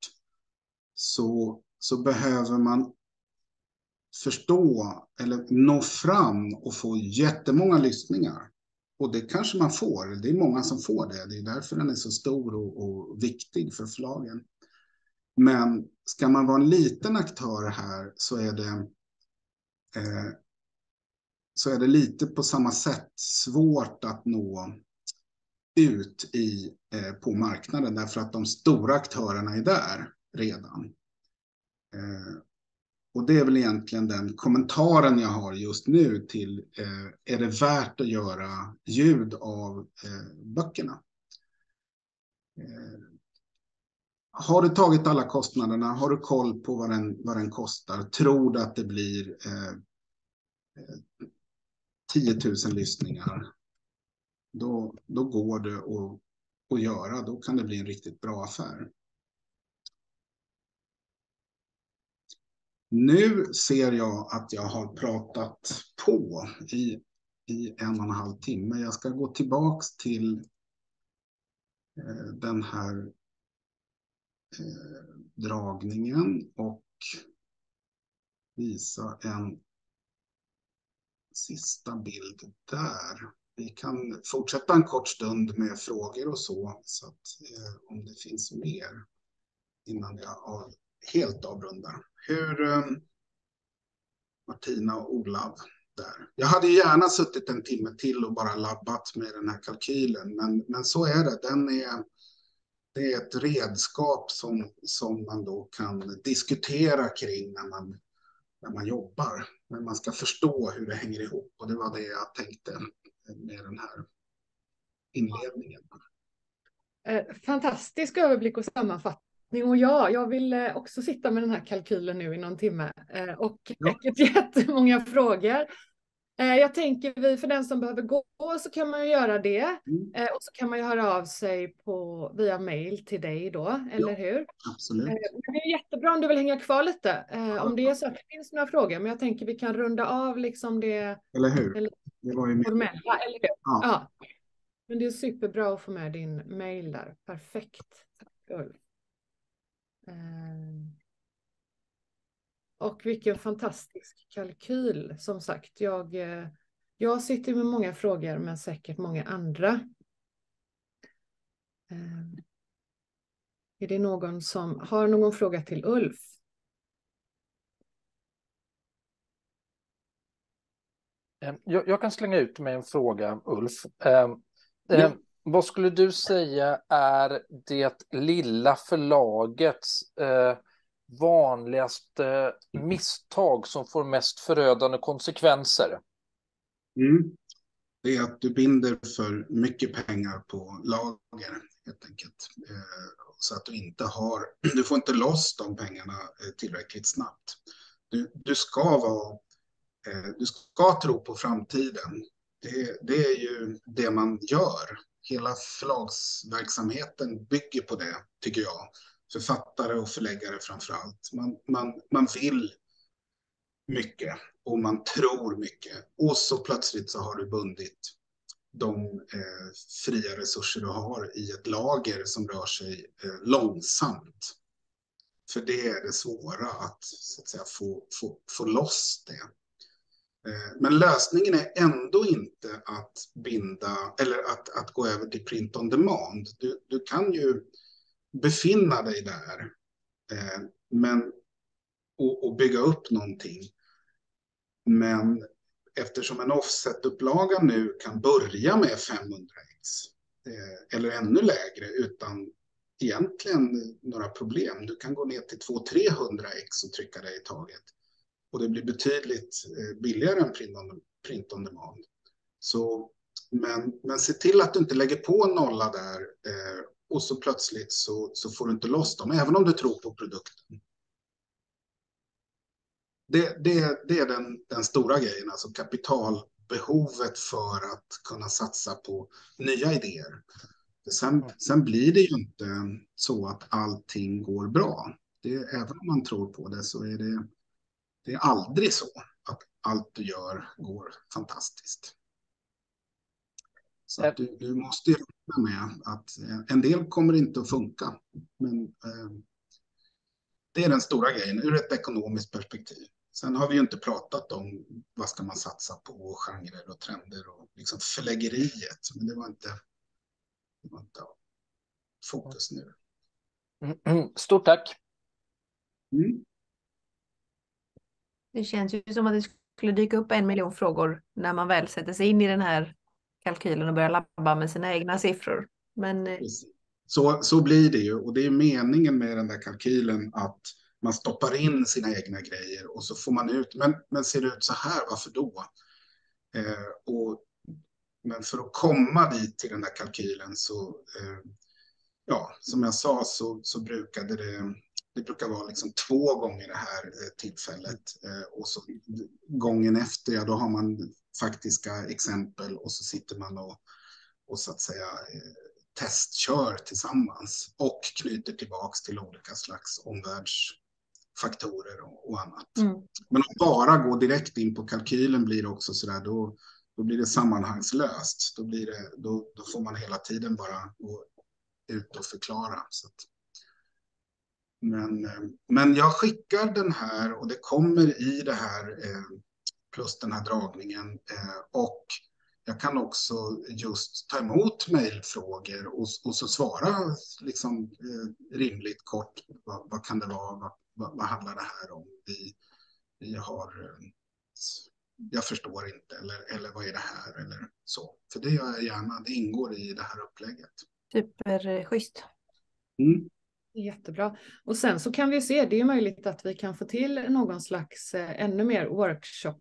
så behöver man förstå eller nå fram och få jättemånga lyssningar. Och det kanske man får, det är många som får det. Det är därför den är så stor och viktig för förlagen. Men ska man vara en liten aktör här så är det lite på samma sätt svårt att nå ut på marknaden, därför att de stora aktörerna är där redan. Och det är väl egentligen den kommentaren jag har just nu till är det värt att göra ljud av böckerna? Har du tagit alla kostnaderna? Har du koll på vad den kostar? Tror du att det blir 10 000 lyssningar? Då går det att göra. Då kan det bli en riktigt bra affär. Nu ser jag att jag har pratat på i 1,5 timme. Jag ska gå tillbaks till den här dragningen och visa en sista bild där. Vi kan fortsätta en kort stund med frågor och så att om det finns mer innan jag helt avrundar. Martina och Olav där. Jag hade gärna suttit en timme till och bara labbat med den här kalkylen, men så är det. Det är ett redskap som man då kan diskutera kring när man jobbar. Men man ska förstå hur det hänger ihop, och det var det jag tänkte med den här inledningen. Fantastisk överblick och sammanfattning. Och ja, jag vill också sitta med den här kalkylen nu i någon timme. Och säkert jättemånga frågor. Jag tänker för den som behöver gå så kan man ju göra det. Och så kan man ju höra av sig via mail till dig då, eller hur? Absolut. Det är jättebra om du vill hänga kvar lite. Om det är så att det finns några frågor. Men jag tänker vi kan runda av liksom det. Eller hur? Det var ju formella, eller hur? Ja. Men det är superbra att få med din mail där. Perfekt. Tack, Ulf. Och vilken fantastisk kalkyl. Som sagt, jag sitter med många frågor, men säkert många andra. Är det någon som har någon fråga till Ulf? Jag kan slänga ut med en fråga, Ulf. Vad skulle du säga är det lilla förlagets vanligaste misstag som får mest förödande konsekvenser? Det är att du binder för mycket pengar på lager, helt enkelt. Så att du får inte loss de pengarna tillräckligt snabbt. Du ska tro på framtiden. Det är ju det man gör. Hela förlagsverksamheten bygger på det, tycker jag. Författare och förläggare framför allt. Man vill mycket och man tror mycket. Och så plötsligt så har du bundit de fria resurser du har i ett lager som rör sig långsamt. För det är det svåra att, så att säga, få loss det. Men lösningen är ändå inte att binda eller att gå över till print on demand. Du kan ju befinna dig där och bygga upp någonting. Men eftersom en offset-upplaga nu kan börja med 500x eller ännu lägre utan egentligen några problem. Du kan gå ner till 200-300x och trycka dig i taget. Och det blir betydligt billigare än print on demand. Men se till att du inte lägger på en nolla där och så plötsligt så får du inte loss dem, även om du tror på produkten. Det är den stora grejen, alltså kapitalbehovet för att kunna satsa på nya idéer. Sen blir det ju inte så att allting går bra. Även om man tror på det så är det är aldrig så att allt du gör går fantastiskt. Så att du måste ju räkna med att en del kommer inte att funka. Men det är den stora grejen ur ett ekonomiskt perspektiv. Sen har vi ju inte pratat om vad ska man satsa på, genrer och trender och liksom förläggeriet. Men det var inte fokus nu. Stort tack. Det känns ju som att det skulle dyka upp 1 miljon frågor när man väl sätter sig in i den här kalkylen och börjar labba med sina egna siffror. Men så blir det ju, och det är meningen med den där kalkylen att man stoppar in sina egna grejer och så får man ut, men ser det ut så här, varför då? Men för att komma dit till den där kalkylen så ja, som jag sa så brukade det brukar vara liksom 2 gånger det här tillfället. Och så gången efter, ja, då har man faktiska exempel och så sitter man och så att säga testkör tillsammans och knyter tillbaks till olika slags omvärldsfaktorer och annat. Men att bara gå direkt in på kalkylen blir också sådär, då blir det sammanhangslöst. Då får man hela tiden bara gå ut och förklara. Så att, men jag skickar den här och det kommer i det här plus den här dragningen och jag kan också just ta emot mejlfrågor och så svara liksom rimligt kort. Vad kan det vara? Vad handlar det här om? Vi har... Jag förstår inte, eller vad är det här? Eller så. För det gör jag gärna. Det ingår i det här upplägget. Superschysst. Jättebra. Och sen så kan vi se, det är möjligt att vi kan få till någon slags ännu mer workshop.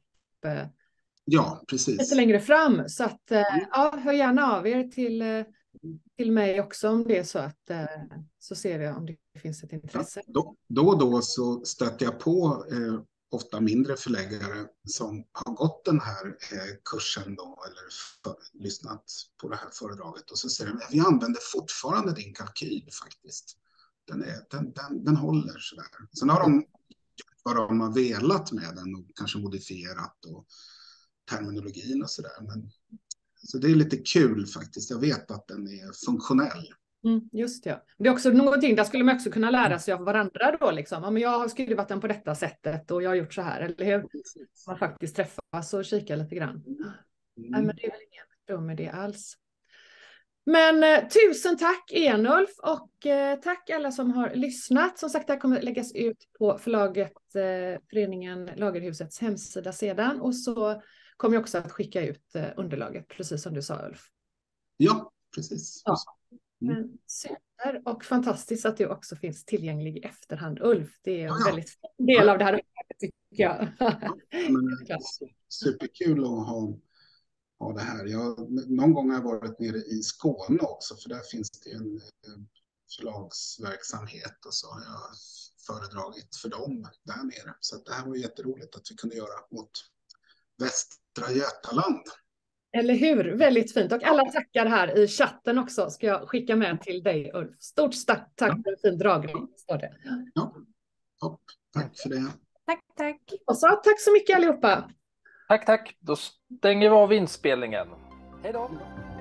Ja, precis. Lite längre fram. Så att ja, hör gärna av er till mig också om det är så att så ser vi om det finns ett intresse. Ja, då och då så stöter jag på ofta mindre förläggare som har gått den här kursen då, eller lyssnat på det här föredraget och så säger de, vi använder fortfarande din kalkyl faktiskt. Den håller sådär. Sen har de vad de har velat med den och kanske modifierat och terminologin och sådär. Men så det är lite kul faktiskt. Jag vet att den är funktionell. Just det. Det är också någonting, där skulle man också kunna lära sig av varandra då liksom. Ja, men jag har skrivit den på detta sättet och jag har gjort så här, eller hur? Man faktiskt träffas och kika lite grann. Nej, men det är väl ingen dum med det alls. Men tusen tack Enulf och tack alla som har lyssnat. Som sagt, det här kommer läggas ut på förlaget Föreningen Lagerhusets hemsida sedan. Och så kommer jag också att skicka ut underlaget, precis som du sa Ulf. Ja, precis. Ja. Super och fantastiskt att du också finns tillgänglig i efterhand, Ulf. Det är en väldigt stor del av det här uppdraget, tycker jag. Superkul att ha det här. Någon gång har jag varit nere i Skåne också, för där finns det en förlagsverksamhet och så har jag föredragit för dem där nere. Så det här var jätteroligt att vi kunde göra mot Västra Götaland. Eller hur? Väldigt fint. Och alla tackar här i chatten också ska jag skicka med till dig, Ulf. Stort tack för en fin dragning. Ja, topp. Tack för det. Tack. Och så tack så mycket allihopa. Tack. Då stänger vi av inspelningen. Hej då.